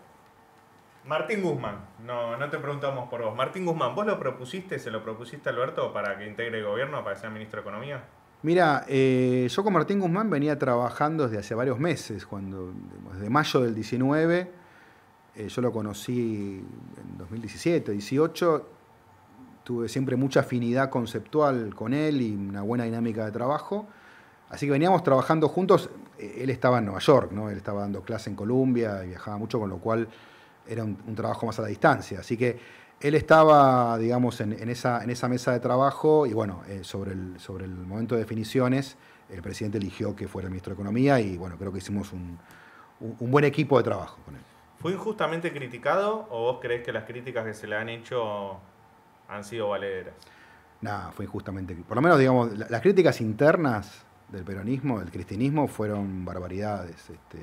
Martín Guzmán, no, no te preguntamos por vos. Martín Guzmán, ¿vos lo propusiste, se lo propusiste a Alberto para que integre el gobierno, para que sea ministro de Economía?
Mira, eh, yo con Martín Guzmán venía trabajando desde hace varios meses, cuando desde mayo del diecinueve, eh, yo lo conocí en dos mil diecisiete, dieciocho, tuve siempre mucha afinidad conceptual con él y una buena dinámica de trabajo. Así que veníamos trabajando juntos. Él estaba en Nueva York, ¿no? Él estaba dando clase en Columbia y viajaba mucho, con lo cual era un, un trabajo más a la distancia. Así que él estaba, digamos, en, en, esa, en esa mesa de trabajo y, bueno, eh, sobre, el, sobre el momento de definiciones, el presidente eligió que fuera el ministro de Economía y, bueno, creo que hicimos un, un, un buen equipo de trabajo con él.
¿Fue injustamente criticado o vos creés que las críticas que se le han hecho han sido valederas?
Nada, fue injustamente. Por lo menos, digamos, la, las críticas internas del peronismo, del cristianismo, fueron barbaridades. Este,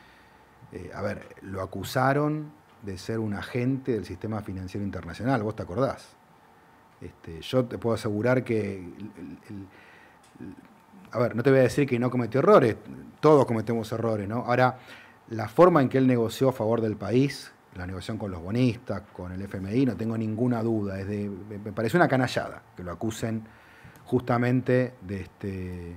eh, a ver, lo acusaron de ser un agente del sistema financiero internacional, vos te acordás. Este, yo te puedo asegurar que... El, el, el, a ver, no te voy a decir que no cometió errores, todos cometemos errores, ¿no? Ahora, la forma en que él negoció a favor del país, la negociación con los bonistas, con el F M I, no tengo ninguna duda. Es de, me parece una canallada que lo acusen justamente de, este,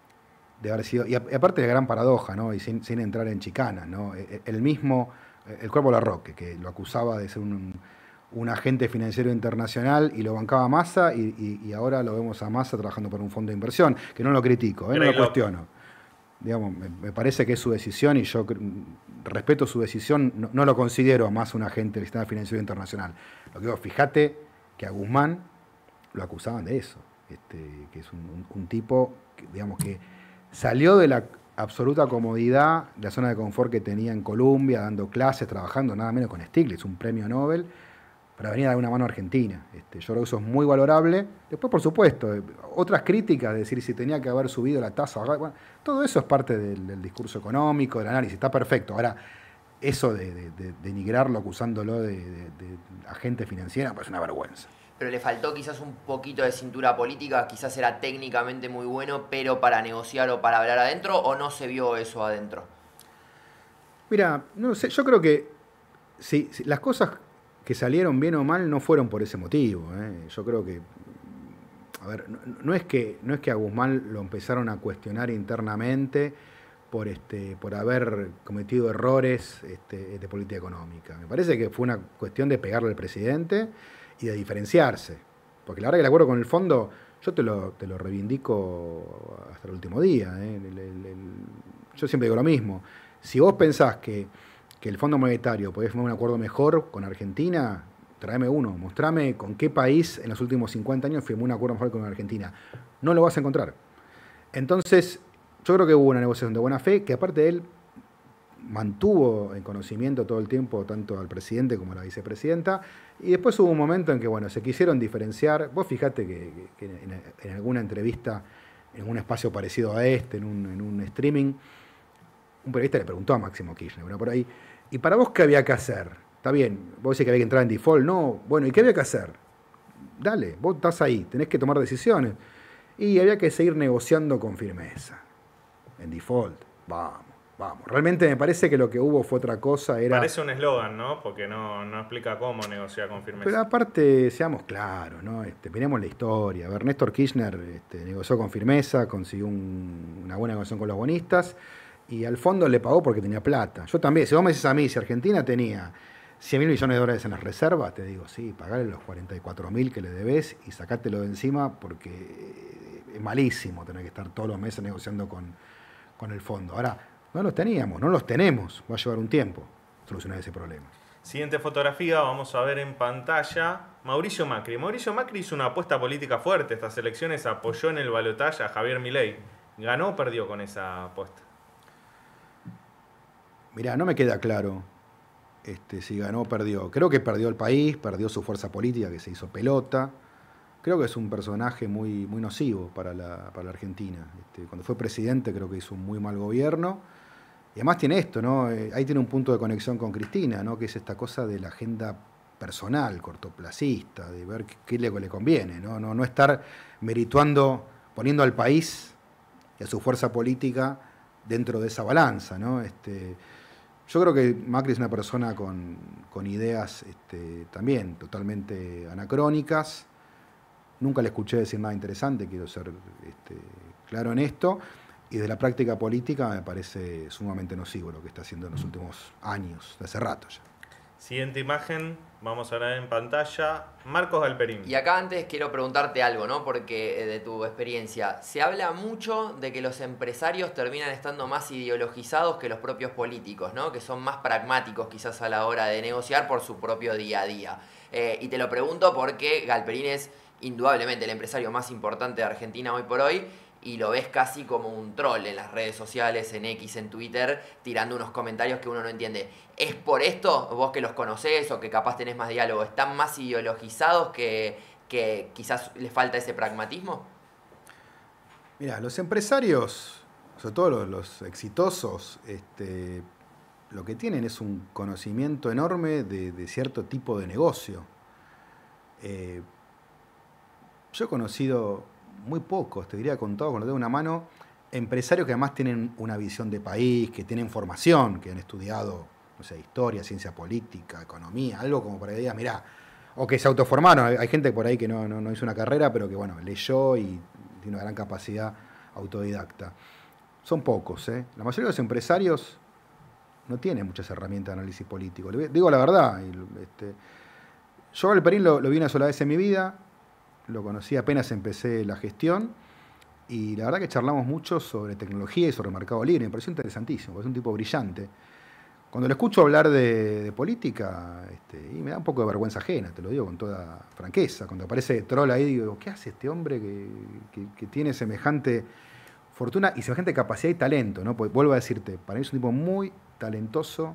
de haber sido... Y aparte de gran paradoja, ¿no? Y sin, sin entrar en chicanas, ¿no? El mismo, el Cuervo Larroque, que lo acusaba de ser un, un agente financiero internacional y lo bancaba a Massa, y, y, y ahora lo vemos a Massa trabajando por un fondo de inversión, que no lo critico, ¿eh? No lo cuestiono. Digamos, me, me parece que es su decisión y yo respeto su decisión, no, no lo considero más un agente del sistema financiero internacional. Lo que digo, fíjate que a Guzmán lo acusaban de eso, este, que es un, un, un tipo, que, digamos, que salió de la absoluta comodidad, de la zona de confort que tenía en Columbia, dando clases, trabajando nada menos con Stiglitz, un premio Nobel, para venir a dar una mano a Argentina. Este, yo creo que eso es muy valorable. Después, por supuesto, otras críticas, de decir si tenía que haber subido la tasa. Bueno, todo eso es parte del, del discurso económico, del análisis, está perfecto. Ahora, eso de, de, de denigrarlo, acusándolo de, de, de agente financiero, pues es una vergüenza.
Pero le faltó quizás un poquito de cintura política, quizás era técnicamente muy bueno, pero para negociar o para hablar adentro, ¿o no se vio eso adentro?
Mira, no sé, yo creo que si, si las cosas que salieron bien o mal no fueron por ese motivo, ¿eh? Yo creo que, a ver, no, no, es que, no es que a Guzmán lo empezaron a cuestionar internamente por, este, por haber cometido errores este, de política económica. Me parece que fue una cuestión de pegarle al presidente y de diferenciarse. Porque la verdad que el acuerdo con el fondo, yo te lo, te lo reivindico hasta el último día, ¿eh? el, el, el, yo siempre digo lo mismo. Si vos pensás que que el Fondo Monetario podés firmar un acuerdo mejor con Argentina, tráeme uno, mostrame con qué país en los últimos cincuenta años firmó un acuerdo mejor con Argentina. No lo vas a encontrar. Entonces, yo creo que hubo una negociación de buena fe, que aparte de él mantuvo en conocimiento todo el tiempo tanto al presidente como a la vicepresidenta, y después hubo un momento en que, bueno, se quisieron diferenciar. Vos fijate que, que en, en alguna entrevista, en un espacio parecido a este, en un, en un streaming, un periodista le preguntó a Máximo Kirchner, bueno, por ahí, ¿y para vos qué había que hacer? está bien, vos decís que había que entrar en default, no, bueno, ¿y qué había que hacer? Dale, vos estás ahí, tenés que tomar decisiones. Y había que seguir negociando con firmeza. En default, vamos, vamos. Realmente me parece que lo que hubo fue otra cosa. Era...
Parece un eslogan, ¿no? Porque no, no explica cómo negociar con firmeza.
Pero aparte, seamos claros, ¿no? Este, miremos la historia. A ver, Néstor Kirchner este, negoció con firmeza, consiguió un, una buena negociación con los bonistas y al fondo le pagó porque tenía plata. Yo también, si vos me decís a mí, si Argentina tenía cien mil millones de dólares en las reservas, te digo, sí, pagale los cuarenta y cuatro mil que le debes y sacátelo de encima porque es malísimo tener que estar todos los meses negociando con, con el fondo. Ahora, no los teníamos, no los tenemos, va a llevar un tiempo solucionar ese problema.
Siguiente fotografía, vamos a ver en pantalla Mauricio Macri. Mauricio Macri hizo una apuesta política fuerte. Estas elecciones apoyó en el balotaje a Javier Milei. ¿Ganó o perdió con esa apuesta?
Mirá, no me queda claro este, si ganó o perdió. Creo que perdió el país, perdió su fuerza política, que se hizo pelota. Creo que es un personaje muy, muy nocivo para la, para la Argentina. Este, cuando fue presidente creo que hizo un muy mal gobierno. Y además tiene esto, ¿no? Eh, ahí tiene un punto de conexión con Cristina, ¿no? Que es esta cosa de la agenda personal, cortoplacista, de ver qué, qué le, le conviene, ¿no? No, no estar merituando, poniendo al país y a su fuerza política dentro de esa balanza, ¿no? Este, yo creo que Macri es una persona con, con ideas este, también totalmente anacrónicas. Nunca le escuché decir nada interesante, quiero ser este, claro en esto. Y de la práctica política me parece sumamente nocivo lo que está haciendo en los últimos años, de hace rato ya.
Siguiente imagen, vamos a ver en pantalla, Marcos Galperín.
Y acá antes quiero preguntarte algo, ¿no? Porque de tu experiencia, se habla mucho de que los empresarios terminan estando más ideologizados que los propios políticos, ¿no? Que son más pragmáticos quizás a la hora de negociar por su propio día a día. Eh, y te lo pregunto porque Galperín es indudablemente el empresario más importante de Argentina hoy por hoy, y lo ves casi como un troll en las redes sociales, en X, en Twitter, tirando unos comentarios que uno no entiende. ¿Es por esto, vos que los conocés o que capaz tenés más diálogo, están más ideologizados que, que quizás les falta ese pragmatismo?
Mira, los empresarios, sobre todo los, los exitosos, este, lo que tienen es un conocimiento enorme de, de cierto tipo de negocio. Eh, yo he conocido muy pocos, te diría contado con lo de una mano, empresarios que además tienen una visión de país, que tienen formación, que han estudiado, no sé, historia, ciencia política, economía, algo como para que digas, mirá, o que se autoformaron. Hay, hay gente por ahí que no, no, no hizo una carrera, pero que bueno, leyó y tiene una gran capacidad autodidacta. Son pocos, ¿eh? La mayoría de los empresarios no tienen muchas herramientas de análisis político. Le digo la verdad, este, yo a Galperín lo, lo vi una sola vez en mi vida. Lo conocí apenas empecé la gestión y la verdad que charlamos mucho sobre tecnología y sobre Mercado Libre. Me pareció interesantísimo, es un tipo brillante. Cuando lo escucho hablar de, de política, este, y me da un poco de vergüenza ajena, te lo digo con toda franqueza. Cuando aparece troll ahí, digo, ¿qué hace este hombre que, que, que tiene semejante fortuna y semejante capacidad y talento, ¿no? Pues vuelvo a decirte, para mí es un tipo muy talentoso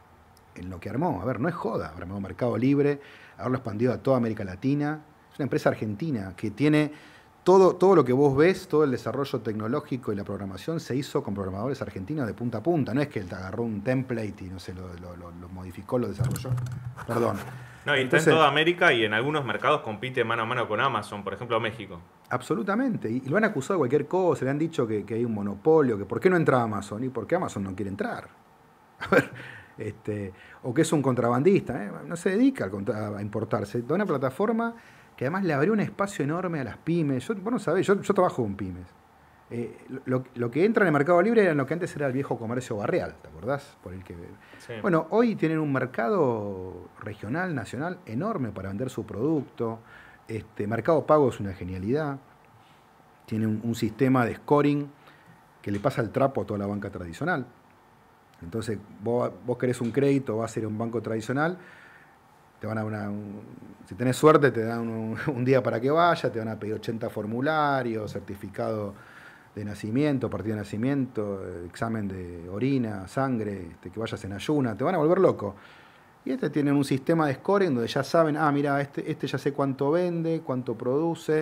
en lo que armó. A ver, no es joda, haber armado Mercado Libre, haberlo expandido a toda América Latina. Una empresa argentina que tiene todo, todo lo que vos ves, todo el desarrollo tecnológico y la programación se hizo con programadores argentinos de punta a punta. No es que él te agarró un template y no sé, lo, lo, lo, lo modificó, lo desarrolló. Perdón.
No, y
Entonces,
está en toda América y en algunos mercados compite mano a mano con Amazon, por ejemplo México.
Absolutamente. Y, y lo han acusado de cualquier cosa, le han dicho que, que hay un monopolio, que por qué no entra Amazon y por qué Amazon no quiere entrar. A ver, este, o que es un contrabandista, ¿eh? No se dedica a, contra, a importarse. Da una plataforma que además le abrió un espacio enorme a las pymes. Yo, vos no sabés, yo, yo trabajo con pymes. Eh, lo, lo que entra en el Mercado Libre era lo que antes era el viejo comercio barrial, ¿te acordás? Por el que... Sí. Bueno, hoy tienen un mercado regional, nacional, enorme para vender su producto. Este, Mercado Pago es una genialidad. Tiene un, un sistema de scoring que le pasa el trapo a toda la banca tradicional. Entonces, vos, vos querés un crédito, vas a ir a un banco tradicional, te van a una, un, si tenés suerte te dan un, un día para que vayas, te van a pedir ochenta formularios, certificado de nacimiento, partida de nacimiento, examen de orina, sangre, este, que vayas en ayuna, te van a volver loco. Y este tienen un sistema de scoring donde ya saben, ah, mira, este, este ya sé cuánto vende, cuánto produce,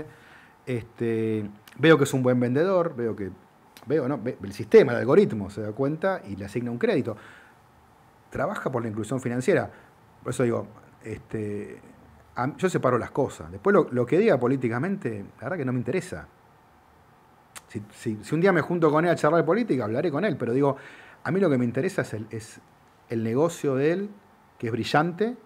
este, veo que es un buen vendedor, veo que, veo, ¿no? El sistema, el algoritmo se da cuenta y le asigna un crédito. Trabaja por la inclusión financiera. Por eso digo, este, a, yo separo las cosas. Después lo, lo que diga políticamente, la verdad que no me interesa. Si, si, si un día me junto con él a charlar de política, hablaré con él, pero digo, a mí lo que me interesa es el, es el negocio de él, que es brillante.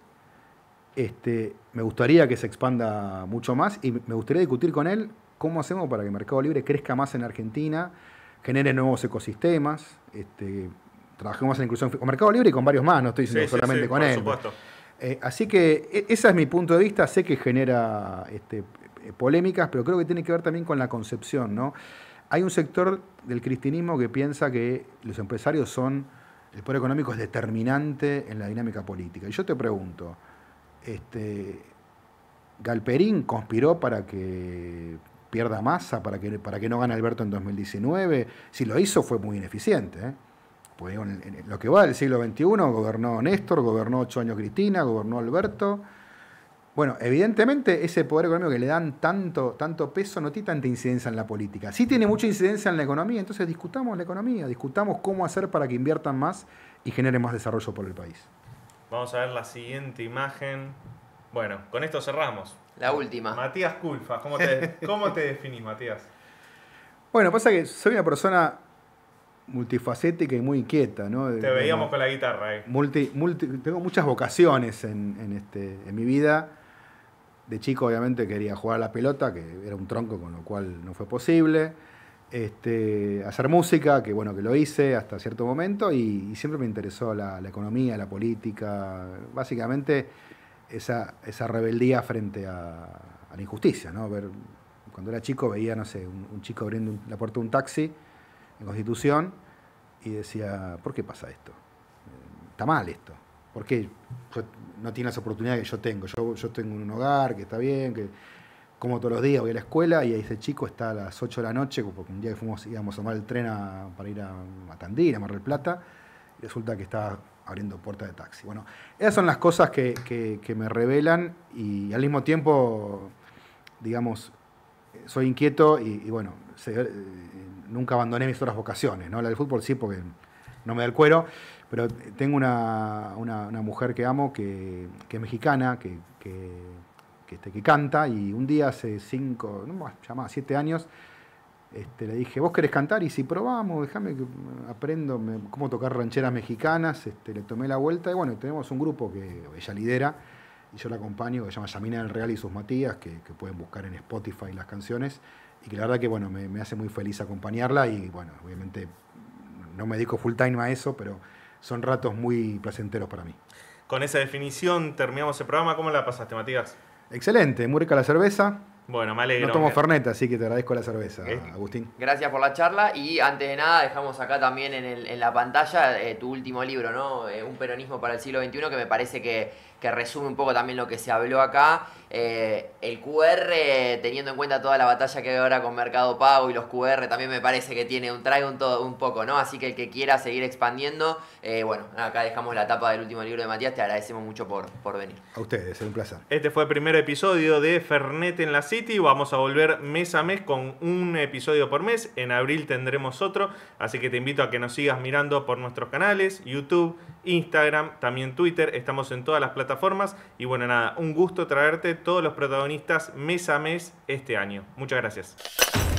Este, me gustaría que se expanda mucho más y me gustaría discutir con él cómo hacemos para que Mercado Libre crezca más en Argentina, genere nuevos ecosistemas, este, trabajemos en inclusión con Mercado Libre y con varios más, no estoy diciendo
sí,
solamente
sí, sí,
con
por
él.
Supuesto.
Eh, así que ese es mi punto de vista, sé que genera este, polémicas, pero creo que tiene que ver también con la concepción, ¿no? Hay un sector del cristianismo que piensa que los empresarios son, el poder económico es determinante en la dinámica política. Y yo te pregunto, este, ¿Galperín conspiró para que pierda Massa, para que, para que no gane Alberto en dos mil diecinueve? Si lo hizo fue muy ineficiente, ¿eh? Porque en, en lo que va del siglo veintiuno gobernó Néstor, gobernó ocho años Cristina, gobernó Alberto. Bueno, evidentemente ese poder económico que le dan tanto, tanto peso no tiene tanta incidencia en la política. Sí tiene mucha incidencia en la economía, entonces discutamos la economía, discutamos cómo hacer para que inviertan más y generen más desarrollo por el país.
Vamos a ver la siguiente imagen. Bueno, con esto cerramos.
La última.
Matías Culfas, ¿cómo te, cómo te definís, Matías?
Bueno, pasa que soy una persona multifacética y muy inquieta, ¿no?
Te veíamos con la guitarra ahí.
Multi, multi, tengo muchas vocaciones en, en, este, en mi vida. De chico, obviamente, quería jugar a la pelota, que era un tronco, con lo cual no fue posible. Este, hacer música, que bueno, que lo hice hasta cierto momento, y, y siempre me interesó la, la economía, la política, básicamente esa, esa rebeldía frente a, a la injusticia, ¿no? Ver, cuando era chico veía, no sé, un, un chico abriendo un, la puerta de un taxi en Constitución y decía, ¿por qué pasa esto? Está mal esto. ¿Por qué no tiene las oportunidades que yo tengo? Yo, yo tengo un hogar que está bien, que como todos los días voy a la escuela y ese chico está a las ocho de la noche, porque un día que fuimos, íbamos a tomar el tren a, para ir a, a Tandil, a Mar del Plata, y resulta que está abriendo puertas de taxi. Bueno, esas son las cosas que, que, que me revelan y al mismo tiempo, digamos, soy inquieto y, y bueno, se, eh, nunca abandoné mis otras vocaciones, ¿no? La del fútbol sí, porque no me da el cuero, pero tengo una, una, una mujer que amo, que, que es mexicana, que, que, que, este, que canta, y un día hace cinco, no, ya más, siete años, este, le dije, ¿vos querés cantar? Y si probamos, déjame que aprendo me, cómo tocar rancheras mexicanas, este, le tomé la vuelta, y bueno, tenemos un grupo que ella lidera, y yo la acompaño, que se llama Yamina del Real y sus Matías, que, que pueden buscar en Spotify las canciones, y que la verdad que bueno, me, me hace muy feliz acompañarla, y bueno, obviamente no me dedico full time a eso, pero son ratos muy placenteros para mí.
Con esa definición terminamos el programa. ¿Cómo la pasaste, Matías?
Excelente, muy rica la cerveza.
Bueno, me alegro.
No tomo Fernet, así que te agradezco la cerveza,
¿Eh?
Agustín.
Gracias por la charla y antes de nada dejamos acá también en, el, en la pantalla eh, tu último libro, ¿no? Eh, Un peronismo para el siglo veintiuno, que me parece que, que resume un poco también lo que se habló acá. Eh, el Q R, teniendo en cuenta toda la batalla que hay ahora con Mercado Pago y los Q R, también me parece que tiene un trae un, todo, un poco, ¿no? Así que el que quiera seguir expandiendo, eh, bueno, acá dejamos la tapa del último libro de Matías, te agradecemos mucho por, por venir.
A ustedes, es un placer.
Este fue el primer episodio de Fernet en la City. Vamos a volver mes a mes con un episodio por mes. En abril tendremos otro, así que te invito a que nos sigas mirando por nuestros canales, YouTube, Instagram, también Twitter. Estamos en todas las plataformas. Y bueno, nada, un gusto traerte todos los protagonistas mes a mes este año. Muchas gracias.